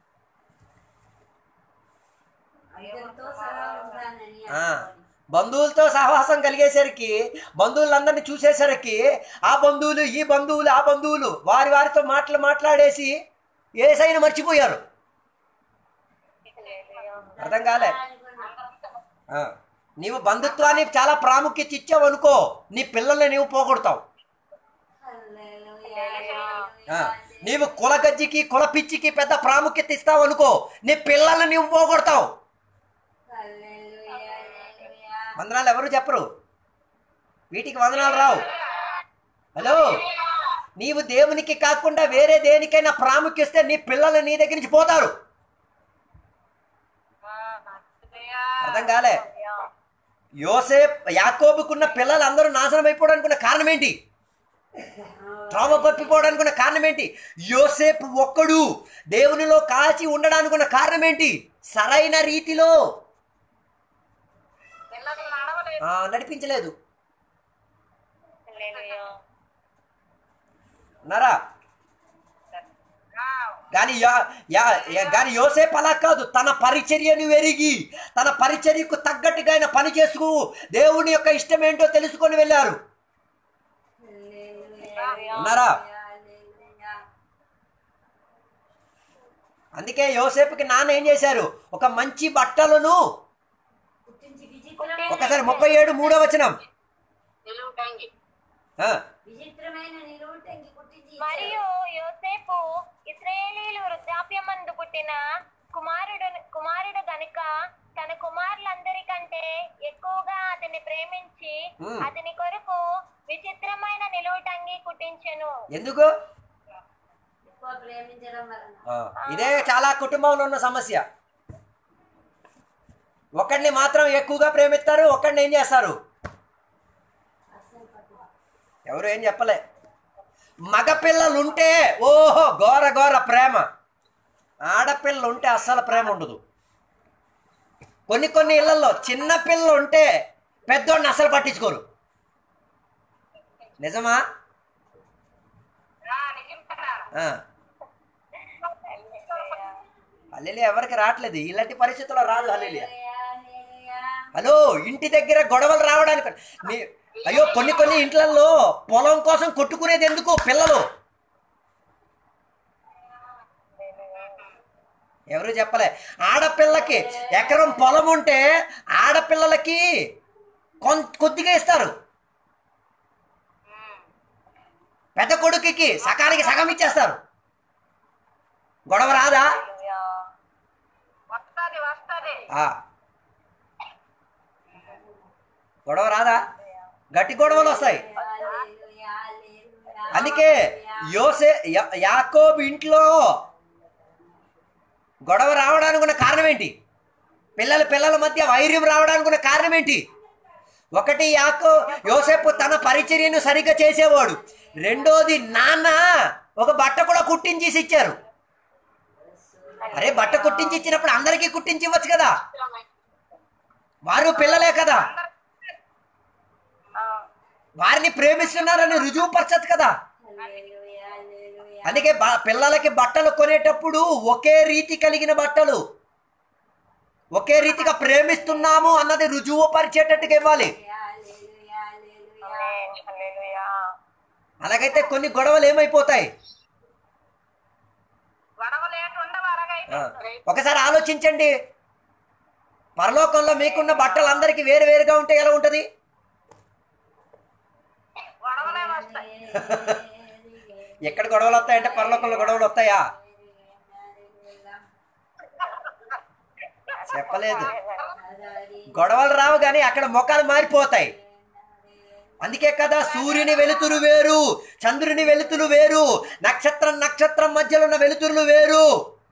బంధువులతో సహవాసం కలిగేసరికి, బంధువులందరినీ చూసేసరికి ఆ బంధువులు ఈ బంధువులు ఆ బంధువులు వారి వారితో మాటలు మాట్లాడేసి యేసయ్యను మర్చిపోయారు. అర్థం కాలే? నీవు బంధుత్వాన్ని చాలా ప్రాముఖ్యత ఇచ్చావు అనుకో, నీ పిల్లల్ని నీవు పోగొడతావు. నీవు కుల గజ్జికి కుల పిచ్చికి పెద్ద ప్రాముఖ్యత ఇస్తావు అనుకో, నీ పిల్లల్ని నీవు పోగొడతావు. వందనాలు ఎవరు చెప్పరు, వీటికి వందనాలు రావు. హలో, నీవు దేవునికి కాకుండా వేరే దేనికైనా ప్రాముఖ్యస్తే నీ పిల్లలు నీ దగ్గర నుంచి పోతారు. అర్థం కాలే? యోసేపు యాకోబుకున్న పిల్లలు అందరూ నాశనం అయిపోవడానికి ఉన్న కారణం ఏంటి? త్రోవ పప్పిపోవడానికి ఉన్న కారణం ఏంటి? యోసేపు ఒక్కడు దేవునిలో కాచి ఉండడానికి ఉన్న కారణం ఏంటి? సరైన రీతిలో నడిపించలేదు. ఉన్నారా? కానీ కానీ యోసేపు అలా కాదు, తన పరిచర్యను ఎరిగి తన పరిచర్యకు తగ్గట్టుగా ఆయన పని చేసుకు దేవుని యొక్క ఇష్టం ఏంటో తెలుసుకొని వెళ్ళారు. ఉన్నారా? అందుకే యోసేపుకి నాన్న ఏం చేశారు, ఒక మంచి బట్టలను, ఒకసారి ముప్పై ఏడు మూడో వచనం, మరియు యోసేపు ఇశ్రాయేలీయులు వృద్ధాప్యమందు పుట్టిన కుమారుడు కుమారుడు గనుక తన కుమారులందరికంటే ఎక్కువగా అతన్ని ప్రేమించి అతని కొరకు విచిత్రమైన నిలువుటంగి కుట్టించెను. ఎందుకు? ఇదే చాలా కుటుంబంలో ఉన్న సమస్య. ఒకడిని మాత్రం ఎక్కువగా ప్రేమిస్తారు, ఒకడిని ఏం చేస్తారు? ఎవరు ఏం చెప్పలే. మగపిల్లలు ఉంటే ఓహో ఘోర ఘోర ప్రేమ, ఆడపిల్లలు ఉంటే అస్సలు ప్రేమ ఉండదు. కొన్ని కొన్ని ఇళ్లలో చిన్న పిల్లలు ఉంటే పెద్దోడిని అస్సలు పట్టించుకోరు. నిజమా? హల్లెలూయా ఎవరికి రావట్లేదు, ఇలాంటి పరిస్థితుల్లో రాదు. హల్లెలూయా. హలో, ఇంటి దగ్గర గొడవలు రావడానికి అయ్యో కొన్ని కొన్ని ఇంట్లలో పొలం కోసం కొట్టుకునేది ఎందుకు? పిల్లలు. ఎవరు చెప్పలే. ఆడపిల్లకి ఎకరం పొలం ఉంటే ఆడపిల్లలకి కొద్దిగా ఇస్తారు, పెద్ద కొడుకుకి సకానికి సగం ఇచ్చేస్తారు. గొడవ రాదా? గొడవ రాదా? గట్టి గొడవలు వస్తాయి. అందుకే యోసే యాకోబు ఇంట్లో గొడవ రావడానికి ఉన్న కారణం ఏంటి? పిల్లల పిల్లల మధ్య వైర్యం రావడానికి ఉన్న కారణం ఏంటి? ఒకటి, యాకో యోసేపు తన పరిచర్యను సరిగ్గా చేసేవాడు. రెండోది, నాన్న ఒక బట్ట కూడా కుట్టించేసి ఇచ్చారు. అరే బట్ట కుట్టించి ఇచ్చినప్పుడు అందరికీ కుట్టించి ఇవ్వచ్చు కదా, వారు పిల్లలే కదా, వారిని ప్రేమిస్తున్నారని రుజువుపరచదు కదా. అందుకే పిల్లలకి బట్టలు కొనేటప్పుడు ఒకే రీతి కలిగిన బట్టలు, ఒకే రీతిగా ప్రేమిస్తున్నాము అన్నది రుజువు పరిచేటట్టుగా ఇవ్వాలి. అలాగైతే కొన్ని గొడవలు ఏమైపోతాయి? ఒకసారి ఆలోచించండి, పరలోకంలో మీకున్న బట్టలు అందరికి వేరు వేరుగా ఉంటే ఎలా ఉంటది? ఎక్కడ గొడవలు వస్తాయంటే పరలోకంలో గొడవలు వస్తాయా? చెప్పలేదు. గొడవలు రావు కానీ అక్కడ ముఖాలు మారిపోతాయి. అందుకే కదా సూర్యుని వెలుతురు వేరు, చంద్రుని వెలుతురు వేరు, నక్షత్రం నక్షత్రం మధ్యలో ఉన్న వెలుతురులు వేరు.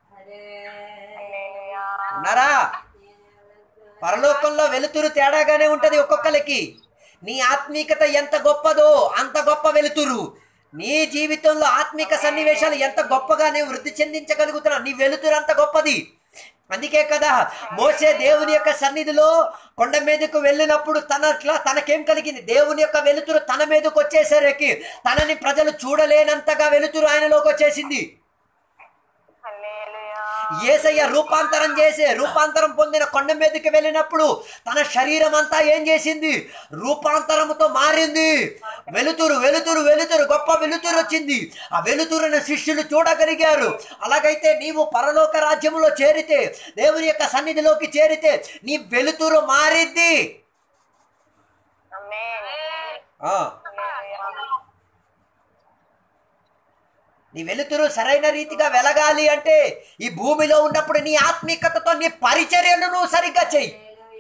ఉన్నారా? పరలోకంలో వెలుతురు తేడాగానే ఉంటది ఒక్కొక్కరికి. నీ ఆత్మీకత ఎంత గొప్పదో అంత గొప్ప వెలుతురు. నీ జీవితంలో ఆత్మిక సన్నివేశాలు ఎంత గొప్పగా నీవు వృద్ధి చెందించగలుగుతున్నావు, నీ వెలుతురు అంత గొప్పది. అందుకే కదా మోసే దేవుని యొక్క సన్నిధిలో కొండ మీదకు వెళ్ళినప్పుడు తనట్లా తనకేం కలిగింది? దేవుని యొక్క వెలుతురు తన మీదకి వచ్చేసరికి తనని ప్రజలు చూడలేనంతగా వెలుతురు ఆయనలోకి వచ్చేసింది. యేసయ్య రూపాంతరం చేసే రూపాంతరం పొందిన కొండ మీదకి వెళ్ళినప్పుడు తన శరీరం అంతా ఏం చేసింది? రూపాంతరముతో మారింది. వెలుతురు వెలుతురు వెలుతురు గొప్ప వెలుతురు వచ్చింది. ఆ వెలుతురును శిష్యులు చూడగలిగారు. అలాగైతే నీవు పరలోక రాజ్యంలో చేరితే, దేవుని యొక్క సన్నిధిలోకి చేరితే నీ వెలుతురు మారిద్ది. నీ వెలుతురు సరైన రీతిగా వెలగాలి అంటే ఈ భూమిలో ఉన్నప్పుడు నీ ఆత్మీకతతో నీ పరిచర్యను నువ్వు సరిగ్గా చెయ్యి.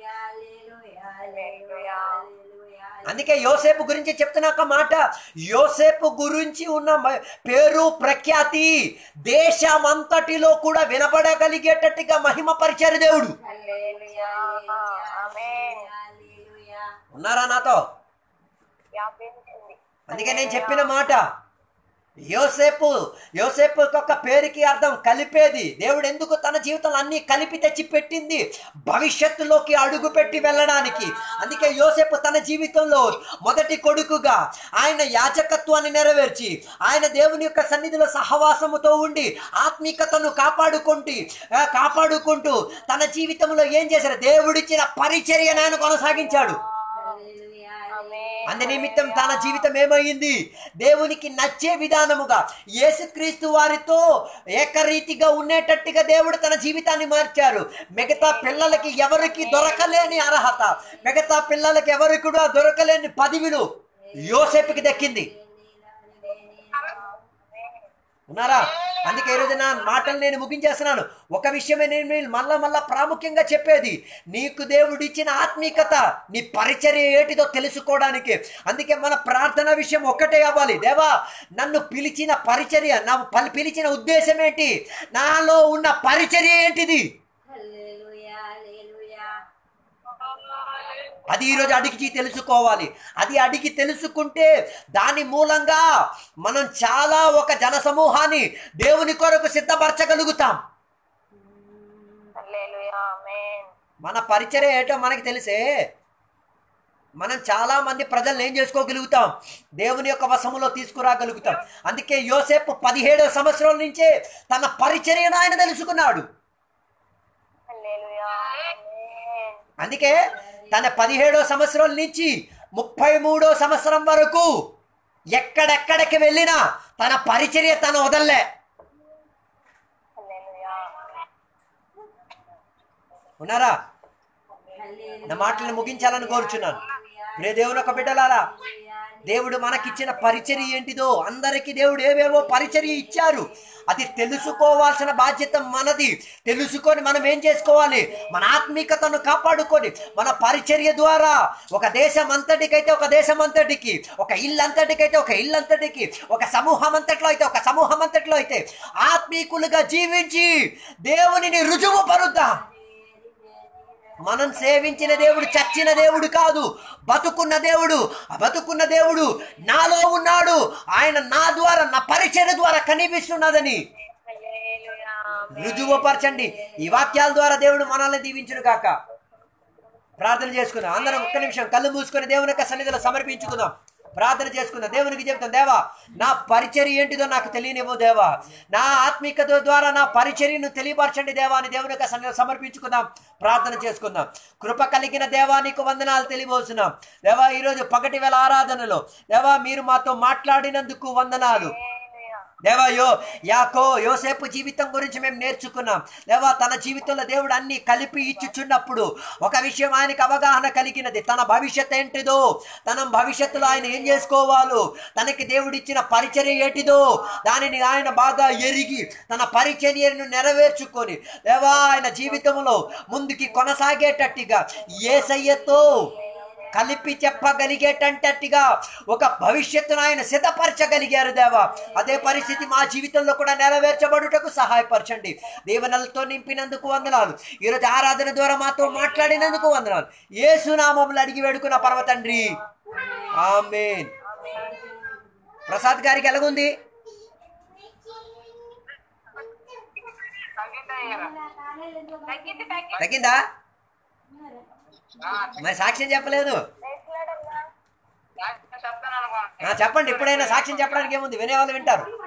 అందుకే యోసేపు గురించి చెప్తున్న ఒక మాట, యోసేపు గురించి ఉన్న పేరు ప్రఖ్యాతి దేశమంతటిలో కూడా వినబడగలిగేటట్టుగా మహిమ పరిచారు దేవుడు. ఉన్నారా నాతో? అందుకే నేను చెప్పిన మాట, యోసేపు యోసేపు యొక్క పేరుకి అర్థం కలిపేది. దేవుడు ఎందుకు తన జీవితంలో అన్ని కలిపి తెచ్చి పెట్టింది? భవిష్యత్తులోకి అడుగు పెట్టి వెళ్ళడానికి. అందుకే యోసేపు తన జీవితంలో మొదటి కొడుకుగా ఆయన యాజకత్వాన్ని నెరవేర్చి, ఆయన దేవుని యొక్క సన్నిధిలో సహవాసముతో ఉండి ఆత్మీకతను కాపాడుకుంటూ కాపాడుకుంటూ తన జీవితంలో ఏం చేశారు? దేవుడిచ్చిన పరిచర్యను ఆయన కొనసాగించాడు. అందు నిమిత్తం తన జీవితం ఏమైంది? దేవునికి నచ్చే విధానముగా యేసుక్రీస్తు వారితో ఏకరీతిగా ఉండేటట్టుగా దేవుడు తన జీవితాన్ని మార్చారు. మిగతా పిల్లలకి ఎవరికి దొరకలేని అర్హత, మిగతా పిల్లలకి ఎవరికి కూడా దొరకలేని పదవిలు యోసేపుకి దక్కింది. ఉన్నారా? అందుకే ఈరోజు నా మాటలు నేను ముగించేస్తున్నాను. ఒక విషయమే నేను మళ్ళా మళ్ళా ప్రాముఖ్యంగా చెప్పేది, నీకు దేవుడు ఇచ్చిన ఆత్మీకత, నీ పరిచర్య ఏటిదో తెలుసుకోవడానికి. అందుకే మన ప్రార్థన విషయం ఒక్కటే అవ్వాలి, దేవా నన్ను పిలిచిన పరిచర్య, నా పిలిచిన ఉద్దేశం ఏంటి, నాలో ఉన్న పరిచర్య ఏంటిది, అది ఈరోజు అడిగి తెలుసుకోవాలి. అది అడిగి తెలుసుకుంటే దాని మూలంగా మనం చాలా ఒక జన సమూహాన్ని దేవుని కొరకు సిద్ధపరచగలుగుతాం. మన పరిచర్య ఏటో మనకి తెలిసే మనం చాలా మంది ప్రజలను ఏం చేసుకోగలుగుతాం, దేవుని యొక్క వశములో తీసుకురాగలుగుతాం. అందుకే యోసేపు పదిహేడవ సంవత్సరాల నుంచే తన పరిచర్యను ఆయన తెలుసుకున్నాడు. అందుకే తన పదిహేడో సంవత్సరం నుంచి ముప్పై మూడో సంవత్సరం వరకు ఎక్కడెక్కడికి వెళ్ళినా తన పరిచర్య తన వదల్లే. ఉన్నారా? నా మాటలను ముగించాలని కోరుచున్నాను. రే దేవుని ఒక బిడ్డలారా, దేవుడు మనకిచ్చిన పరిచర్య ఏంటిదో, అందరికీ దేవుడు ఏవేవో పరిచర్య ఇచ్చారు, అది తెలుసుకోవాల్సిన బాధ్యత మనది. తెలుసుకొని మనం ఏం చేసుకోవాలి, మన ఆత్మీకతను కాపాడుకొని మన పరిచర్య ద్వారా ఒక దేశం అంతటికైతే ఒక దేశం అంతటికి, ఒక ఇల్లు అంతటికైతే ఒక ఇల్లు అంతటికి, ఒక సమూహం అంతట్లో అయితే ఒక సమూహం అంతట్లో అయితే ఆత్మీకులుగా జీవించి దేవునిని రుజువు పరుద్దాం. మనం సేవించిన దేవుడు చచ్చిన దేవుడు కాదు, బతుకున్న దేవుడు. ఆ బతుకున్న దేవుడు నాలో ఉన్నాడు, ఆయన నా ద్వారా నా పరిచర్య ద్వారా కనిపిస్తున్నదని రుజువుపరచండి. ఈ వాక్యాల ద్వారా దేవుడు మనల్ని దీవించును కాక. ప్రార్థన చేసుకుందాం. అందరం ఒక్క నిమిషం కళ్ళు మూసుకొని దేవుని యొక్క సన్నిధిలో సమర్పించుకుందాం. ప్రార్థన చేసుకుందాం. దేవునికి చెప్తాం, దేవా నా పరిచర్య ఏంటిదో నాకు తెలియనివ్వు దేవా, నా ఆత్మీకత ద్వారా నా పరిచర్యను తెలియపరచండి దేవా అని దేవుని యొక్క సన్నిధిలో సమర్పించుకుందాం. ప్రార్థన చేసుకుందాం. కృప కలిగిన దేవా నీకు వందనాలు తెలియబోతున్నాం. దేవా ఈరోజు పగటి వేళ ఆరాధనలో దేవా మీరు మాతో మాట్లాడినందుకు వందనాలు. దేవా యో యాకో యోసేపు జీవితం గురించి మేము నేర్చుకున్నాం. దేవా తన జీవితంలో దేవుడు అన్ని కలిపి ఇచ్చుచున్నప్పుడు ఒక విషయం ఆయనకి అవగాహన కలిగినది, తన భవిష్యత్ ఏంటిదో, తన భవిష్యత్తులో ఆయన ఏం చేసుకోవాలో, తనకి దేవుడు ఇచ్చిన పరిచర్య ఏంటిదో దానిని ఆయన బాగా ఎరిగి తన పరిచర్యను నెరవేర్చుకొని దేవా ఆయన జీవితంలో ముందుకి కొనసాగేటట్టుగా యేసయ్యతో కలిపి చెప్పగలిగేటట్టుగా ఒక భవిష్యత్తును ఆయన సిద్ధపరచగలిగారు దేవా. అదే పరిస్థితి మా జీవితంలో కూడా నెరవేర్చబడుటకు సహాయపరచండి. దీవెనలతో నింపినందుకు వందనాలు. ఈరోజు ఆరాధన ద్వారా మాతో మాట్లాడినందుకు వందనాలు. యేసు నామములో అడిగి వేడుకున్న పరమ తండ్రి, ఆమేన్. ప్రసాద్ గారికి ఎలాగుంది? తగ్గిందా? మరి సాక్ష్యం చెప్పలేదు. చెప్పండి, ఎప్పుడైనా సాక్ష్యం చెప్పడానికి ఏముంది, వినేవాళ్ళు వింటారు.